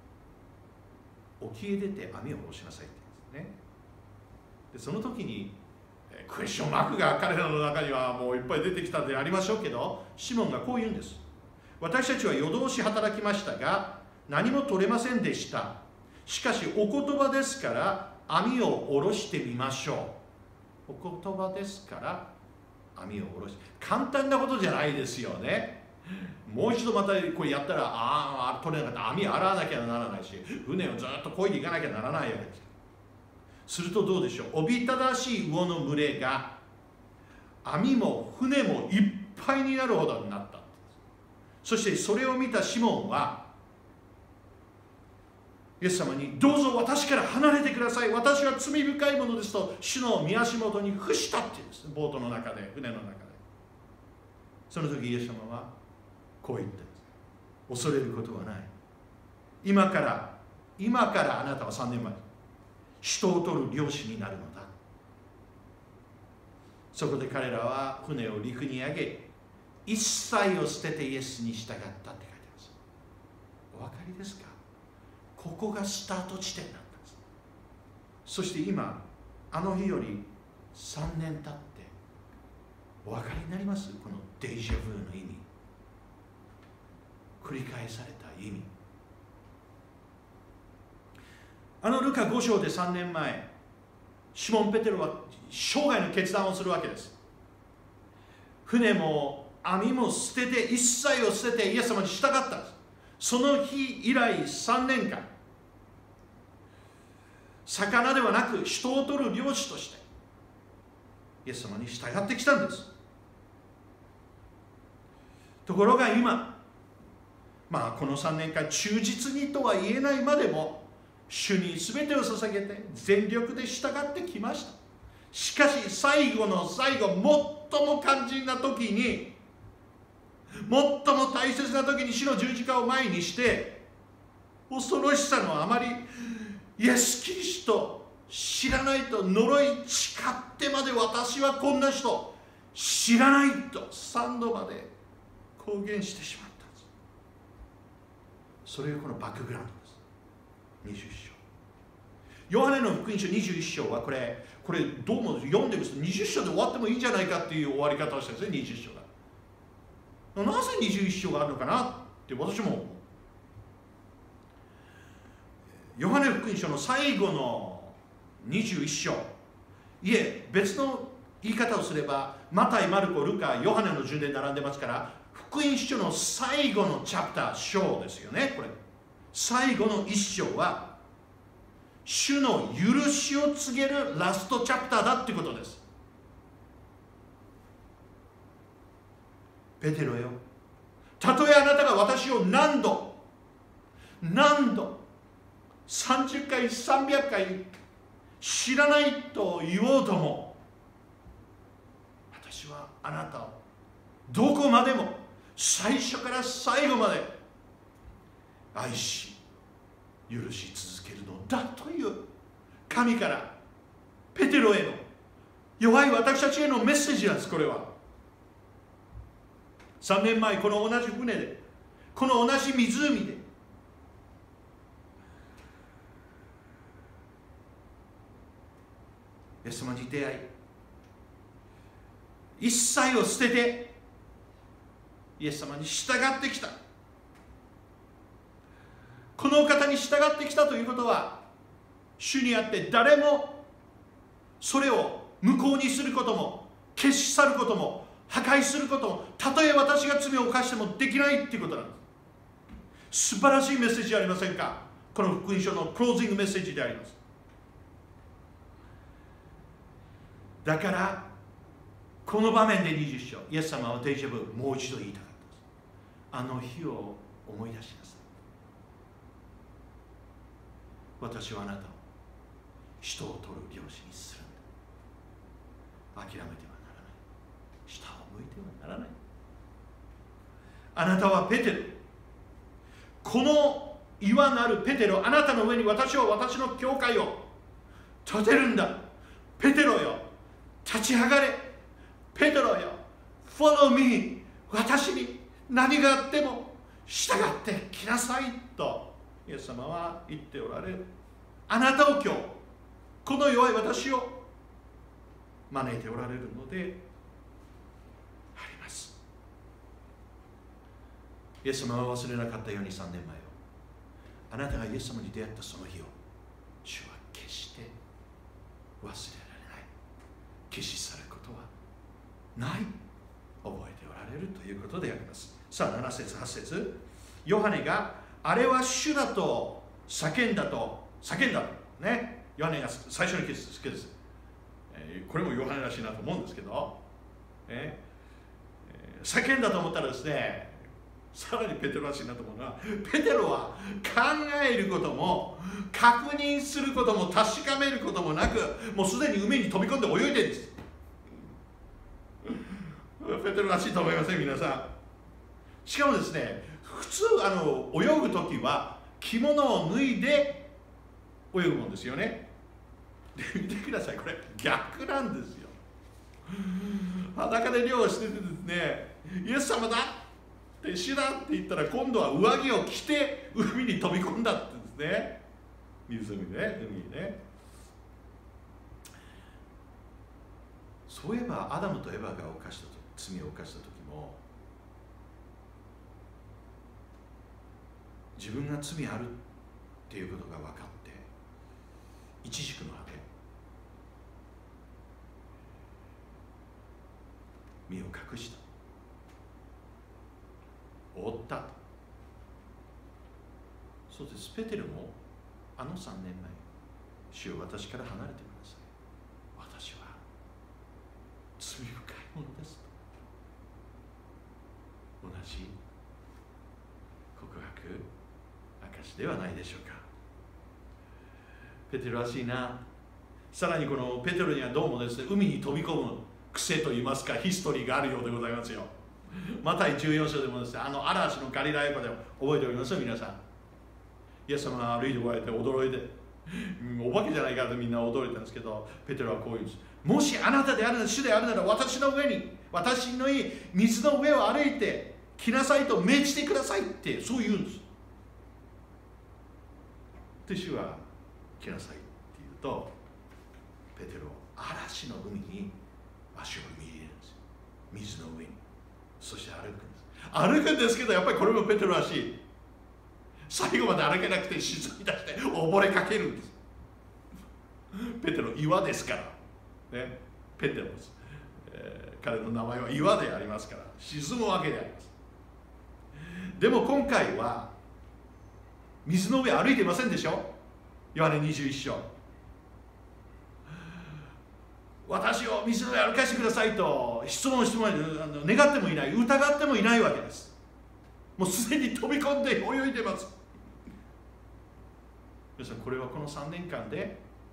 沖へ出て網を下ろしなさいって言うんですね。でその時にクエスチョンマークが彼らの中にはもういっぱい出てきたんでありましょうけど、シモンがこう言うんです。私たちは夜通し働きましたが何も取れませんでした。しかしお言葉ですから網を下ろしてみましょう。お言葉ですから網を下ろし、簡単なことじゃないですよね。もう一度またこれやったら、ああ取れなかった、網洗わなきゃならないし、船をずっと漕いでいかなきゃならないわけです。するとどうでしょう。おびただしい魚の群れが網も船もいっぱいになるほどになった。そしてそれを見たシモンはイエス様に、どうぞ私から離れてください、私は罪深いものですと主の御足元に伏したっていうんです。ボートの中で、船の中で。その時イエス様はこう言ったんです。恐れることはない。今から今からあなたはさんねんまえ人を取る漁師になるのだ。そこで彼らは船を陸に上げ、一切を捨ててイエスに従ったって書いてあります。お分かりですか。ここがスタート地点だったんです。そして今あの日よりさんねん経ってお分かりになります。このデジャブの意味、繰り返された意味。あのルカご章でさんねんまえ、シモン・ペテロは生涯の決断をするわけです。船も網も捨てて、一切を捨ててイエス様に従ったんです。その日以来さんねんかん、魚ではなく人を取る漁師としてイエス様に従ってきたんです。ところが今、まあこのさんねんかん忠実にとは言えないまでも主に全てを捧げて全力で従ってきました。しかし最後の最後、最も肝心な時に、最も大切な時に主の十字架を前にして、恐ろしさのあまりイエス・キリスト知らないと呪い誓ってまで、私はこんな人知らないとさんどまで公言してしまったんです。それがこのバックグラウンドです。にじゅういっ章、ヨハネの福音書にじゅういっ章はこれこれどうも読んでみるとにじゅう章で終わってもいいんじゃないかっていう終わり方をしてるんですね。にじゅう章がなぜにじゅういっ章があるのかなって私も思う。ヨハネ福音書の最後のにじゅういっ章、いえ別の言い方をすればマタイ、マルコ、ルカ、ヨハネの順で並んでますから、福音書の最後のチャプター、章ですよね。これ最後の一章は主の許しを告げるラストチャプターだってことです。ペテロよ、たとえあなたが私を何度何度さんじゅっかいさんびゃっかい知らないと言おうとも、私はあなたをどこまでも最初から最後まで愛し許し続けるのだという神からペテロへの弱い私たちへのメッセージなんです。これはさんねんまえこの同じ船で、この同じ湖でイエス様に出会い、一切を捨ててイエス様に従ってきた。このお方に従ってきたということは、主にあって誰もそれを無効にすることも消し去ることも破壊することも、たとえ私が罪を犯してもできないということなんです。素晴らしいメッセージじゃありませんか。この福音書のクロージングメッセージであります。 だからこの場面でにじゅう章、イエス様はデジャブ、もう一度言いたかったです。あの日を思い出しなさい。私はあなたを人を取る漁師にするんだ。諦めてはならない。下を向いてはならない。あなたはペテロ、この岩なるペテロ、あなたの上に私を、私の教会を建てるんだ。ペテロよ、立ち上がれ。ペテロよ、Follow me。 私に何があっても従ってきなさいとイエス様は言っておられる。あなたを今日、この弱い私を招いておられるのであります。イエス様は忘れなかったようにさんねんまえを、あなたがイエス様に出会ったその日を、主は決して忘れられない。消し去ることはない。覚えておられるということであります。さあなな節はち節、ヨハネがあれは主だと叫んだと叫んだね。ヨハネが最初に好きです、えー、これもヨハネらしいなと思うんですけど、えー、叫んだと思ったらですね、さらにペテロらしいなと思うのは、ペテロは考えることも確認することも確かめることもなく、もうすでに海に飛び込んで泳いでるんです。ペテロらしいと思いません皆さん。しかもですね、普通あの泳ぐときは着物を脱いで泳ぐもんですよね。で見てください、これ逆なんですよ。裸で漁をしててですね、イエス様だって主だって言ったら、今度は上着を着て海に飛び込んだってですね、湖ね、海にね。そういえばアダムとエバが犯したと罪を犯した時も、自分が罪あるっていうことが分かってイチジクの葉で身を隠した、覆った。そうです。ペテロもあのさんねんまえ、主よ私から離れてください、私は罪深いものですと同じ告白証ではないでしょうか。ペテロらしいな。さらにこのペテロにはどうもですね、海に飛び込む癖といいますか、ヒストリーがあるようでございますよ。マタイじゅうよん章でもですね、あの嵐のガリラヤ湖でも覚えておりますよ皆さん。イエス様が歩いてこられて驚いて、お化けじゃないかとみんな驚いたんですけど、ペテロはこう言うんです。もしあなたであるなら、主であるなら、私の上に、私のいい水の上を歩いて来なさいと命じてくださいって、そう言うんです。で主は来なさいって言うと、ペテロは嵐の海に足を踏み入れるんですよ。水の上に。そして歩くんです。歩くんですけど、やっぱりこれもペテロらしい。最後まで歩けなくて沈み出して溺れかけるんです。ペテロ岩ですからね。ペテロです、えー、彼の名前は岩でありますから、沈むわけであります。でも今回は水の上歩いていませんでしょ。ヨハネにじゅういち章、私を水の上歩かせてくださいと質問してもらえ、願ってもいない、疑ってもいないわけです。もうすでに飛び込んで泳いでます。皆さん、これはこのさんねんかんで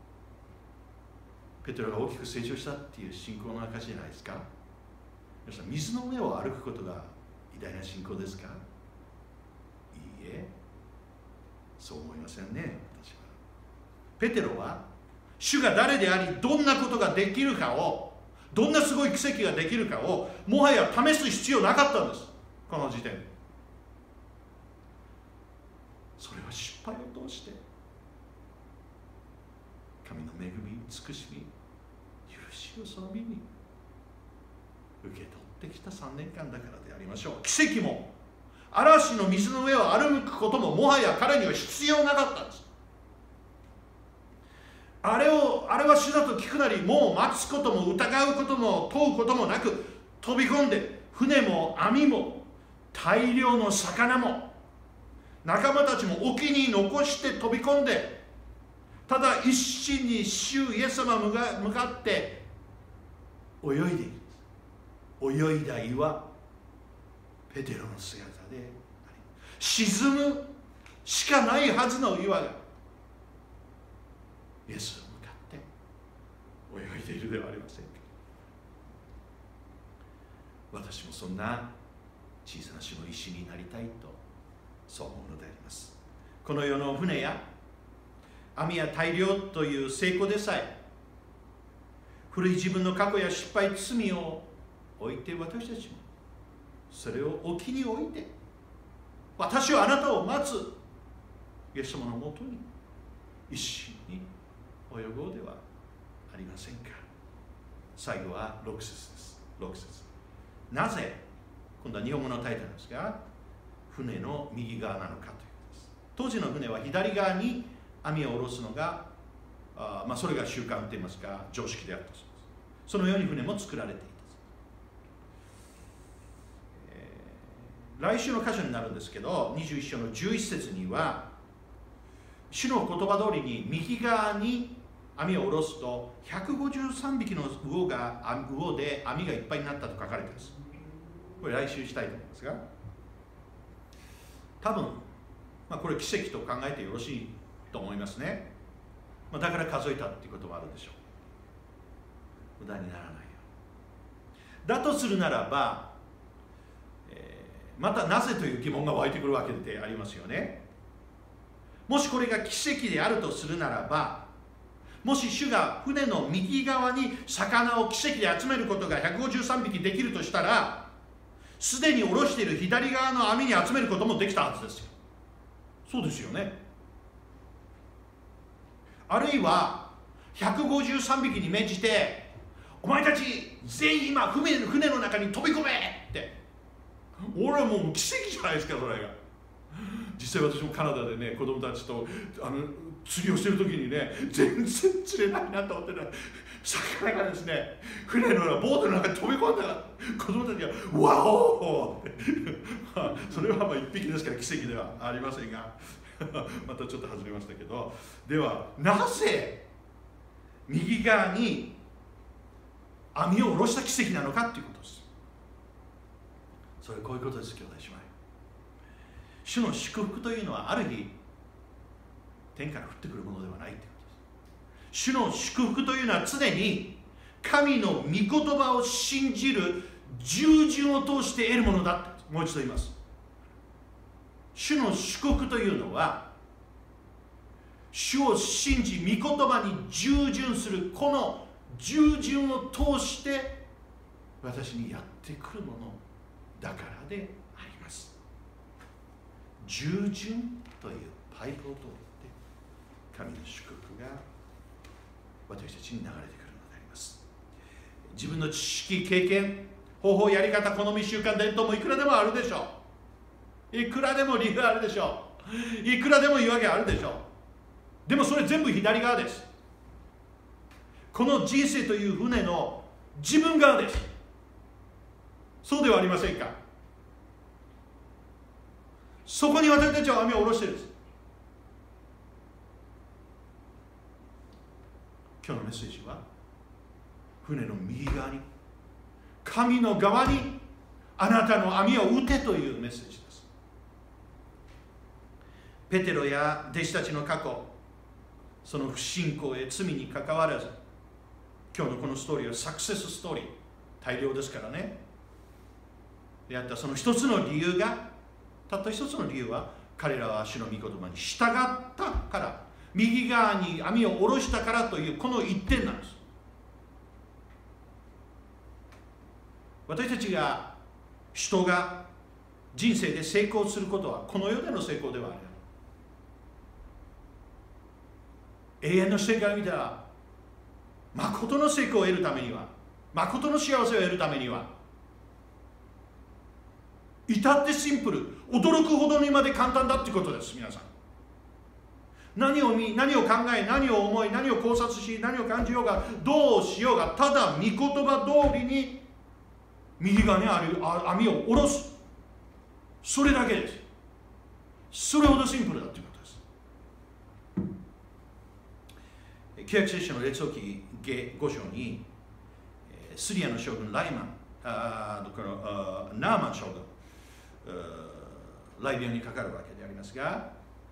ペテロが大きく成長したっていう信仰の証じゃないですか。皆さん、水の上を歩くことが偉大な信仰ですか。いいえ、そう思いませんね。私はペテロは主が誰であり、どんなことができるかを、どんなすごい奇跡ができるかをもはや試す必要なかったんです。この時点でそれは失敗を通して神の恵み、慈しみ、許しをその身に受け取ってきたさんねんかんだからでありましょう。奇跡も嵐の水の上を歩くことももはや彼には必要なかったんです。あれをあれは主だと聞くなり、もう待つことも疑うことも問うこともなく飛び込んで、船も網も大量の魚も仲間たちも沖に残して飛び込んで、ただ一心に主イエス様向かって泳いでいるんです。泳いだ岩、ペテロの姿で沈むしかないはずの岩がイエスに向かって泳いでいるではありませんか。私もそんな小さな種の石になりたいとそう思うのであります。この世の船や網や大漁という成功でさえ古い自分の過去や失敗、罪を置いて、私たちもそれを沖に置いて、私はあなたを待つイエス様のもとに一心に泳ごうではありませんか。最後はろく節です。ろく節、なぜ、今度は日本語のタイトルですが、船の右側なのかということです。当時の船は左側に網を下ろすのが、あまあ、それが習慣といいますか常識であったそうです。そのように船も作られていた、えー、来週の箇所になるんですけど、にじゅういっ章のじゅういち節には、主の言葉通りに右側に網を下ろすとひゃくごじゅうさんびきの魚が魚で網がいっぱいになったと書かれています。これ来週したいと思いますが、多分、まあ、これ奇跡と考えてよろしいと思いますね。まあ、だから数えたということもあるでしょう。無駄にならないようだとするならば、えー、またなぜという疑問が湧いてくるわけでありますよね。もしこれが奇跡であるとするならば、もし主が船の右側に魚を奇跡で集めることがひゃくごじゅうさんびきできるとしたら、すでに下ろしている左側の網に集めることもできたはずですよ。そうですよね。あるいはひゃくごじゅうさんびきに命じて、お前たち全員今 船, 船の中に飛び込めって、俺はもう奇跡じゃないですか。それが実際私もカナダでね、子供たちとあの釣りをしてる時にね、全然釣れないなと思ってね、魚がですね、船のボートの中に飛び込んだら、子供たちがワオーってまあそれはまあ一匹ですから奇跡ではありませんがまたちょっと外れましたけど、ではなぜ右側に網を下ろした奇跡なのかということです。それはこういうことです。兄弟姉妹、主の祝福というのはある日天から降ってくるものではないということです。主の祝福というのは常に神の御言葉を信じる従順を通して得るものだともう一度言います。主の祝福というのは主を信じ御言葉に従順する、この従順を通して私にやってくるものだからであります。従順というパイプを通って神の祝福が私たちに流れてくるのであります。自分の知識、経験、方法、やり方、好み、習慣、伝統もいくらでもあるでしょう。いくらでも理由あるでしょう。いくらでも言い訳あるでしょう。でもそれ全部左側です。この人生という船の自分側です。そうではありませんか。そこに私たちは網を下ろしているんです。今日のメッセージは船の右側に、神の側にあなたの網を打てというメッセージです。ペテロや弟子たちの過去、その不信仰へ罪にかかわらず、今日のこのストーリーはサクセスストーリー、大量ですからね。であったその一つの理由が、たった一つの理由は、彼らは主の御言葉に従ったから、右側に網を下ろしたからというこの一点なんです。私たちが、人が人生で成功することはこの世での成功ではない。永遠の視点から見たら、誠の成功を得るためには、誠の幸せを得るためには、至ってシンプル、驚くほどにまで簡単だってことです。皆さん、何を見、何を考え、何を思い、何を考察し、何を感じようが、どうしようが、ただ御言葉通りに右側にある網を下ろす、それだけです。それほどシンプルだということです。旧約聖書の列王記ご章にスリアの将軍ライマン、あこのあナーマン将軍、ライビアにかかるわけでありますが、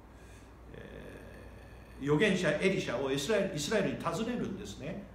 えー、預言者エリシャをイスラエルイスラエルに訪ねるんですね、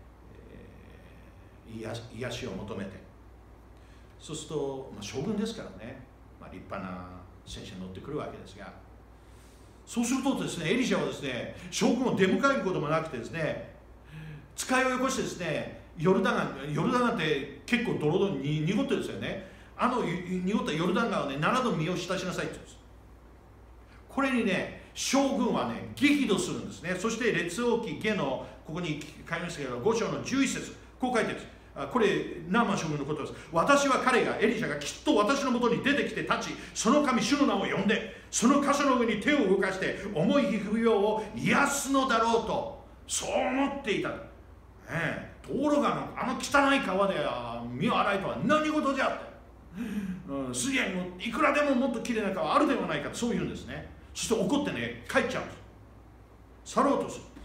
えー、癒癒しを求めて。そうすると、まあ、将軍ですからね、まあ、立派な戦車に乗ってくるわけですが、そうするとですね、エリシャはですね、将軍を出迎えることもなくてですね、使いをよこしてですね、ヨルダン川、ヨルダン川って結構ドロドロに濁ってるんですよね。あの濁ったヨルダン川をね、ななど身を浸しなさいって言うんです。これにね、将軍はね、激怒するんですね。そして列王記下のここに書きましたけど、ご章のじゅういち節、こう書いてるんです。これナーマン将軍のことです。私は彼がエリシャがきっと私のもとに出てきて立ち、その神主の名を呼んで、その箇所の上に手を動かして重い皮膚病を癒すのだろうと、そう思っていた。ねえ、ところがあの汚い川で身を洗いとは何事じゃって、うん、すでにもいくらでももっときれいな川あるではないかと、そう言うんですね。そして怒ってね、帰っちゃうんです。去ろうとする。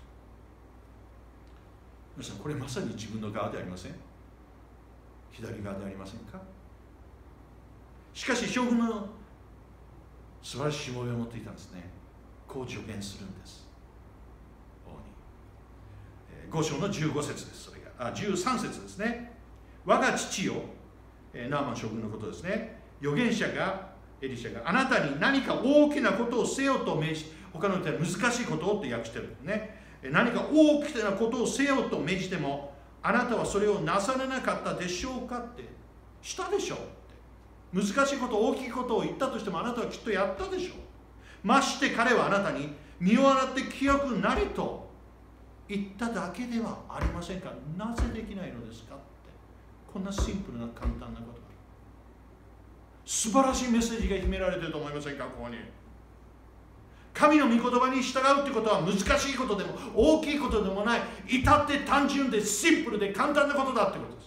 皆さん、これまさに自分の側ではありません。左側ではありませんか。しかし将軍の素晴らしいしもべを持っていたんですね。こう助言するんです。王に、えー、ご章のじゅうご節です。それがあじゅうさん節ですね。我が父よ、えー、ナーマン将軍のことですね。預言者がエリシャがあなたに何か大きなことをせよと命じ、他の人は難しいことをって訳してるんですね。何か大きなことをせよと命じても、あなたはそれをなされなかったでしょうかって。したでしょうって。難しいこと、大きいことを言ったとしても、あなたはきっとやったでしょう。まして彼はあなたに身を洗って清くなれと言っただけではありませんか。なぜできないのですかって。こんなシンプルな簡単なことが、素晴らしいメッセージが秘められていると思いませんか。ここに神の御言葉に従うってことは難しいことでも大きいことでもない、至って単純でシンプルで簡単なことだってことです。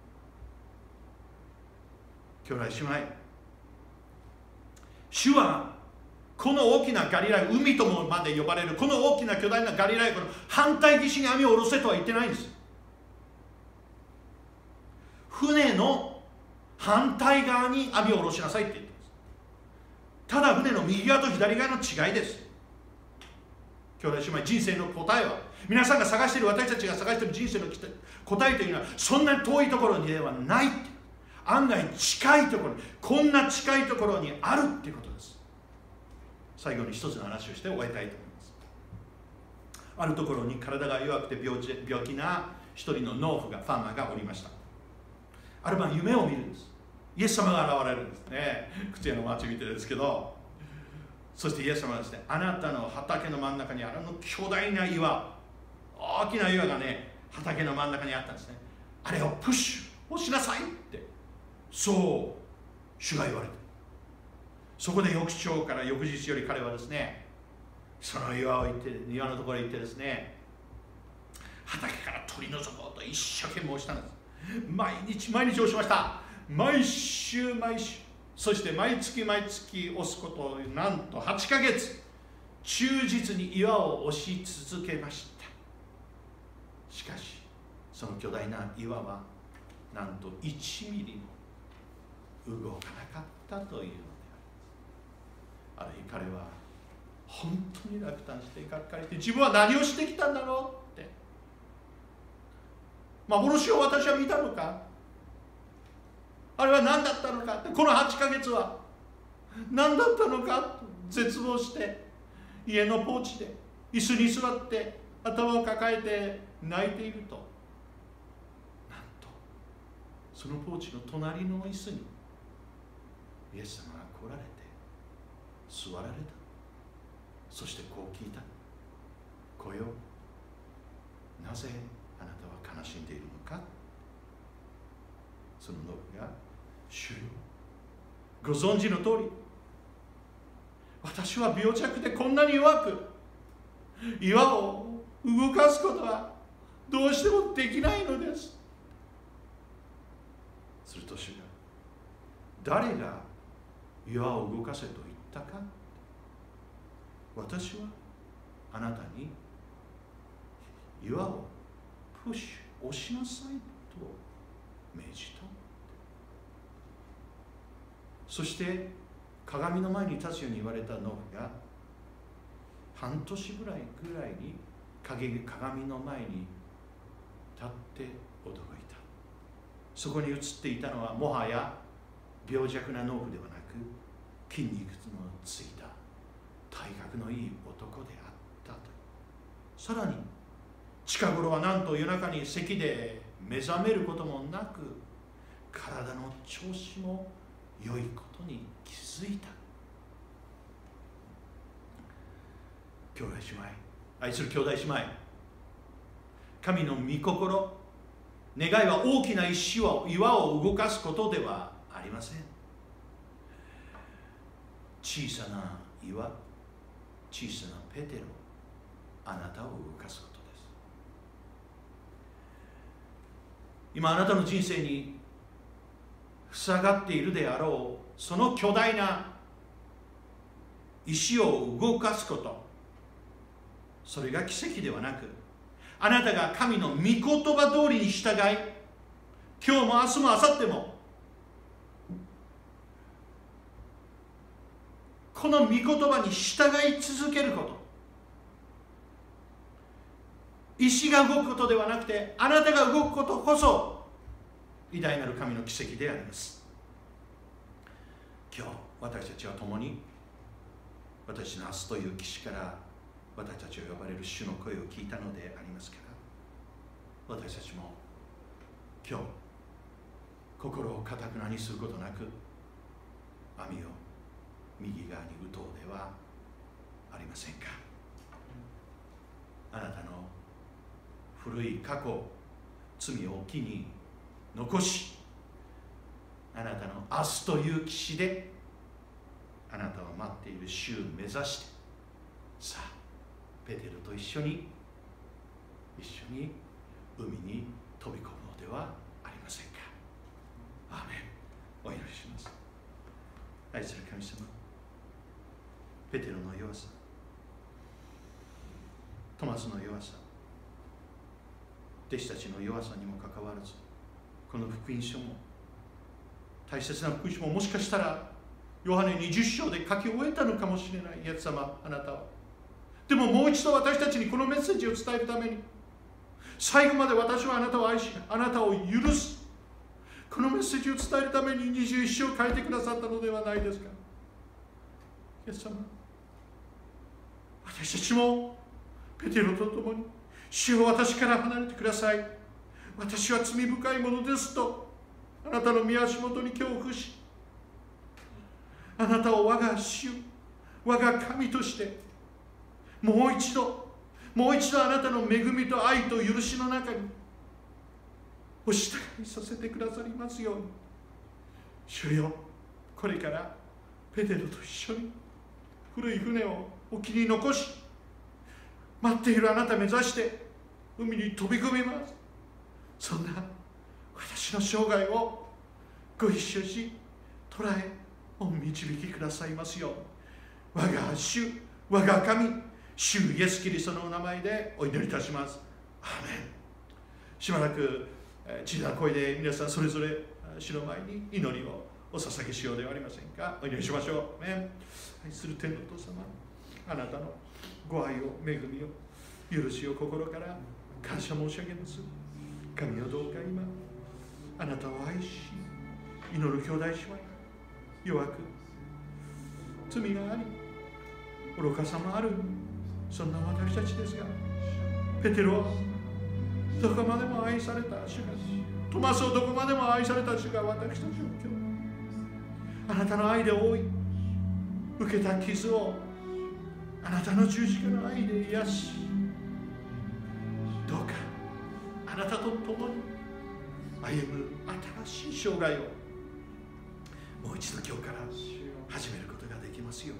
兄弟姉妹、主はこの大きなガリラヤ、海ともまで呼ばれるこの大きな巨大なガリラヤ湖の反対岸に網を下ろせとは言ってないんです。船の反対側に網を下ろしなさいって言ってます。ただ船の右側と左側の違いです。兄弟姉妹、人生の答えは、皆さんが探している、私たちが探している人生の答えというのはそんなに遠いところにではないって、案外近いところに、こんな近いところにあるっていうことです。最後に一つの話をして終えたいと思います。あるところに体が弱くて 病, 病気な一人の農夫がファーマーがおりました。ある晩夢を見るんです。イエス様が現れるんですね。靴屋の町見てですけど、そしてイエス様はですね、あなたの畑の真ん中にあの巨大な岩、大きな岩がね、畑の真ん中にあったんですね。あれをプッシュをしなさいって、そう主が言われた。そこで翌朝から翌日より彼はですね、その岩を行って岩のところへ行ってですね、畑から取り除こうと一生懸命押したんです。毎日毎日押しました。毎週毎週、そして毎月毎月押すことをなんとはちかげつ忠実に岩を押し続けました。しかしその巨大な岩はなんといちミリも動かなかったというのである。ある日彼は本当に落胆してがっかりして、自分は何をしてきたんだろうって、幻を私は見たのか、あれは何だったのかって、このはちかげつは何だったのかと絶望して、家のポーチで椅子に座って頭を抱えて泣いていると、なんとそのポーチの隣の椅子にイエス様が来られて座られた。そしてこう聞いた。来よ、なぜあなたは悲しんでいるのか。その農夫が、主よ、ご存知の通り私は病弱でこんなに弱く、岩を動かすことはどうしてもできないのです。すると主が、誰が岩を動かせと言ったか。私はあなたに岩をプッシュ押しなさいと命じた。そして鏡の前に立つように言われたノブが半年ぐらいぐらいに鏡の前に立って驚いた。そこに映っていたのはもはや病弱な農夫ではなく、筋肉のついた体格のいい男であったと。さらに近頃はなんと夜中に咳で目覚めることもなく、体の調子も良いことに気づいた。兄弟姉妹、愛する兄弟姉妹、神の御心、願いは大きな石を岩を動かすことではありません。小さな岩、小さなペテロ、あなたを動かすことです。今あなたの人生に塞がっているであろうその巨大な石を動かすこと、それが奇跡ではなく、あなたが神の御言葉通りに従い、今日も明日も明後日もこの御言葉に従い続けること。石が動くことではなくて、あなたが動くことこそ偉大なる神の奇跡であります。今日私たちは共に、私の明日という岸から私たちを呼ばれる主の声を聞いたのでありますから、私たちも今日心をかたくなにすることなく、網を右側に打とうではありませんか。あなたの古い過去、罪を木に残し、あなたの明日という岸であなたを待っている主を目指して、さあペテロと一緒に一緒に海に飛び込むのではありませんか。アーメン。お祈りします。愛する神様、ペテロの弱さ、トマスの弱さ、弟子たちの弱さにもかかわらず、この福音書も大切な福音書ももしかしたらヨハネにじゅっ章で書き終えたのかもしれない。イエス様、あなたはでももう一度私たちにこのメッセージを伝えるために、最後まで私はあなたを愛し、あなたを許す、このメッセージを伝えるためににじゅういっ章を書いてくださったのではないですか。イエス様、私たちもペテロと共に、主を私から離れてください、私は罪深いものですとあなたの御足元に恐怖し、あなたを我が主、我が神としてもう一度もう一度あなたの恵みと愛と許しの中にお従いさせてくださりますように。主よ、これからペテロと一緒に古い船を沖に残し、待っているあなた目指して海に飛び込みます。そんな私の生涯をご一緒し、捉えお導きくださいますよう。我が主、我が神、主イエスキリストのお名前でお祈りいたします。アーメン。しばらく小さな声で皆さんそれぞれ主の前に祈りをお捧げしようではありませんか。お祈りしましょう。アーメン。愛する天のお父様、あなたのご愛を、恵みを、許しを心から感謝申し上げます。神をどうか今あなたを愛し祈る兄弟姉妹、弱く罪があり愚かさもある、そんな私たちですが、ペテロはどこまでも愛された主が、トマスをどこまでも愛された主が、私たちを今日あなたの愛で覆い、受けた傷をあなたの十字架の愛で癒し、どうかあなたと共に歩む新しい生涯をもう一度今日から始めることができますよ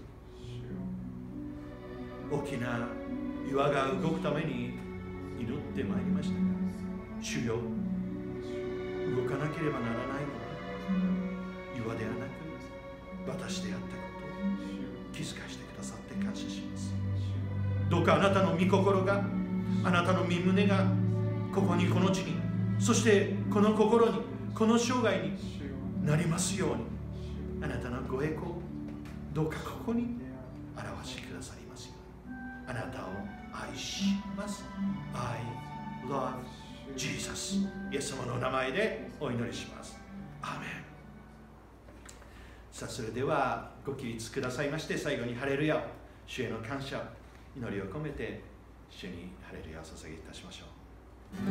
うに。大きな岩が動くために祈ってまいりましたが、主よ、動かなければならないのは岩ではなく私であったことを気づかせてくださって感謝します。どうかあなたの御心が、あなたの御胸がここにこの地に、そしてこの心にこの生涯になりますように、あなたのご栄光どうかここに表してくださいますように。あなたを愛します。 I love Jesus。 イエス様の名前でお祈りします。アーメン。さあ、それではご起立くださいまして、最後にハレルヤを、主への感謝、祈りを込めて主にハレルヤを捧げいたしましょう。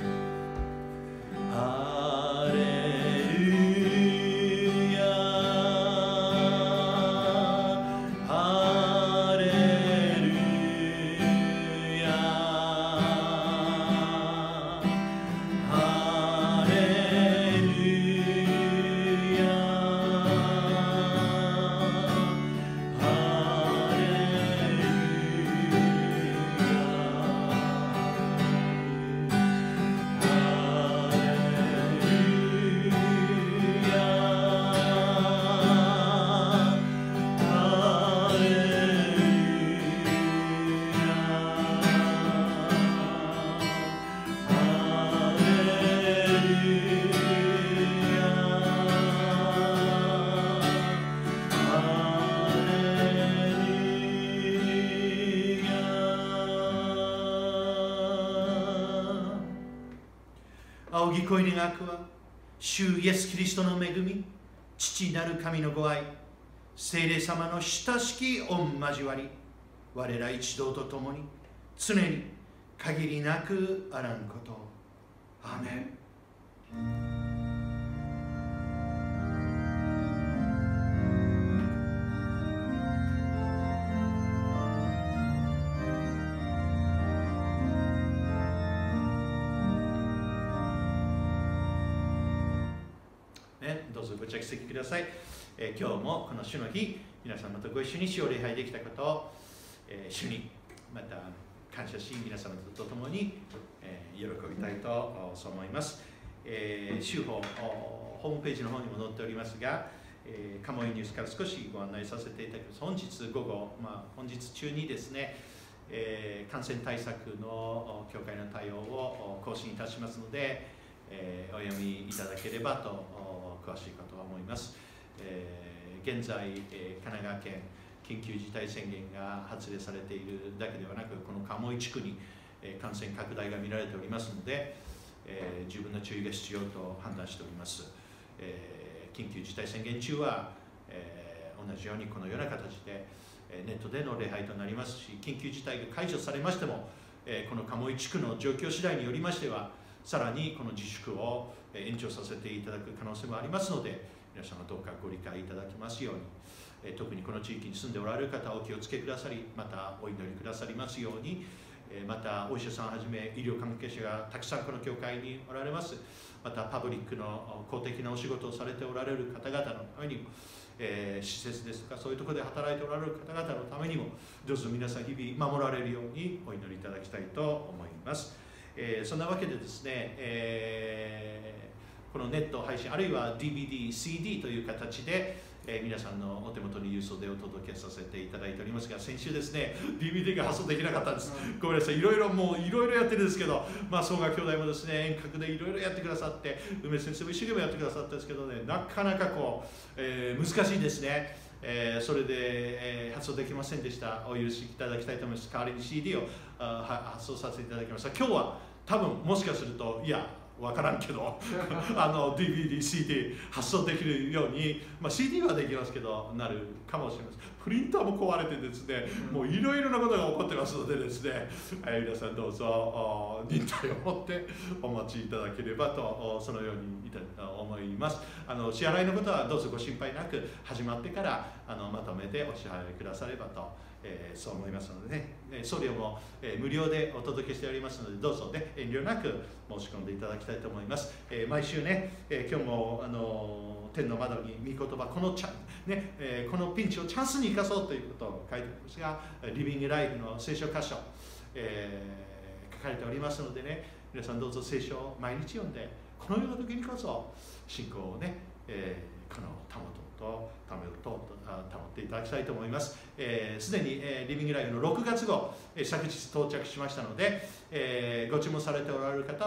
ハレルヤ、ハレルヤ、ハレルヤ、ハレル仰ぎ声に願くは、主イエス・キリストの恵み、父なる神のご愛、聖霊様の親しき御交わり、我ら一同と共に常に限りなくあらんこと。アーメン。どうぞご着席ください。えー、今日もこの主の日、皆様とご一緒に主を礼拝できたことを、えー、主にまた感謝し、皆様と共に、えー、喜びたいとそう思います。えー、週報ホームページの方にも載っておりますが、えー、カモイニュースから少しご案内させていただきます。本日午後、まあ、本日中にですね、えー、感染対策の教会の対応を更新いたしますので、えー、お読みいただければと詳しいかと思います。えー、現在、えー、神奈川県緊急事態宣言が発令されているだけではなく、この鴨居地区に、えー、感染拡大が見られておりますので、えー、十分な注意が必要と判断しております。えー、緊急事態宣言中は、えー、同じようにこのような形で、えー、ネットでの礼拝となりますし、緊急事態が解除されましても、えー、この鴨居地区の状況次第によりましては、さらにこの自粛を延長させていただく可能性もありますので、皆様どうかご理解いただきますように、特にこの地域に住んでおられる方はお気をつけくださり、またお祈りくださりますように、またお医者さんをはじめ医療関係者がたくさんこの教会におられます。またパブリックの公的なお仕事をされておられる方々のためにも、えー、施設ですとかそういうところで働いておられる方々のためにも、どうぞ皆さん日々守られるようにお祈りいただきたいと思います。えー、そんなわけでですね、えー、このネット配信、あるいは ディーブイディー、シーディー という形で、えー、皆さんのお手元に郵送でお届けさせていただいておりますが、先週ですね、ディーブイディー が発送できなかったんです。ごめんなさい、いろいろもういろいろやってるんですけど、まあ、総賀兄弟もですね、遠隔でいろいろやってくださって、梅先生も一生懸命やってくださったんですけどね、なかなかこう、えー、難しいですね。えー、それで、えー、発送できませんでした。お許しいただきたいと思います。代わりに シーディー をあ発送させていただきました。今日は多分もしかすると、いや、わからんけどあの ディーブイディー、シーディー 発送できるように、まあ、シーディー はできますけど、なるかもしれません。プリンターも壊れてですね、もういろいろなことが起こってますのでですね、えー、皆さんどうぞ忍耐を持ってお待ちいただければと、そのようにいた思います。あの支払いのことはどうぞご心配なく、始まってからあのまとめてお支払いくださればと、えー、そう思いますのでね、送料も、えー、無料でお届けしておりますので、どうぞね、遠慮なく申し込んでいただきたいと思います。えー、毎週ね、えー、今日もあの天の窓に御言葉、このチャン、ねえー、このピンチをチャンスに生かそうということを書いてありますが、リビングライフの聖書箇所、えー、書かれておりますのでね、皆さんどうぞ聖書を毎日読んで、このような時にこそ信仰をね、えー、この保とと保と保っていただきたいと思います。す、えー、で、に、えー、リビングライフのろくがつ号、えー、昨日到着しましたので、えー、ご注文されておられる方は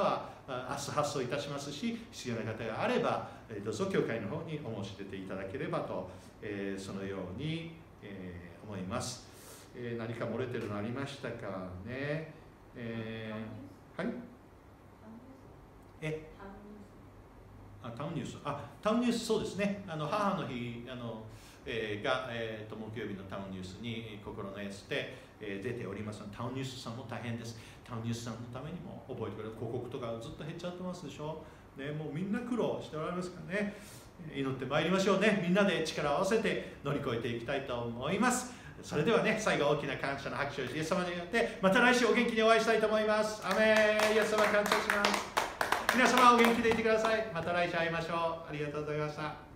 明日発送いたしますし、必要な方があればどうぞ教会の方にお申し出ていただければと、えー、そのように、えー、思います、えー、何か漏れてるのありましたかね、えー、はいえあタウンニュースあタウンニュースそうですね、あの母の日あの、えー、が、えー、と木曜日のタウンニュースに心のエースで、えー、出ておりますので、タウンニュースさんも大変です。タウンニュースさんのためにも覚えてくれる、広告とかずっと減っちゃってますでしょ、ね、もうみんな苦労しておられますからね、祈ってまいりましょうね。みんなで力を合わせて乗り越えていきたいと思います。それではね、最後大きな感謝の拍手をイエス様によってまた来週お元気にお会いしたいと思います。アメン。イエス様感謝します。皆様お元気でいてください。また来週会いましょう。ありがとうございました。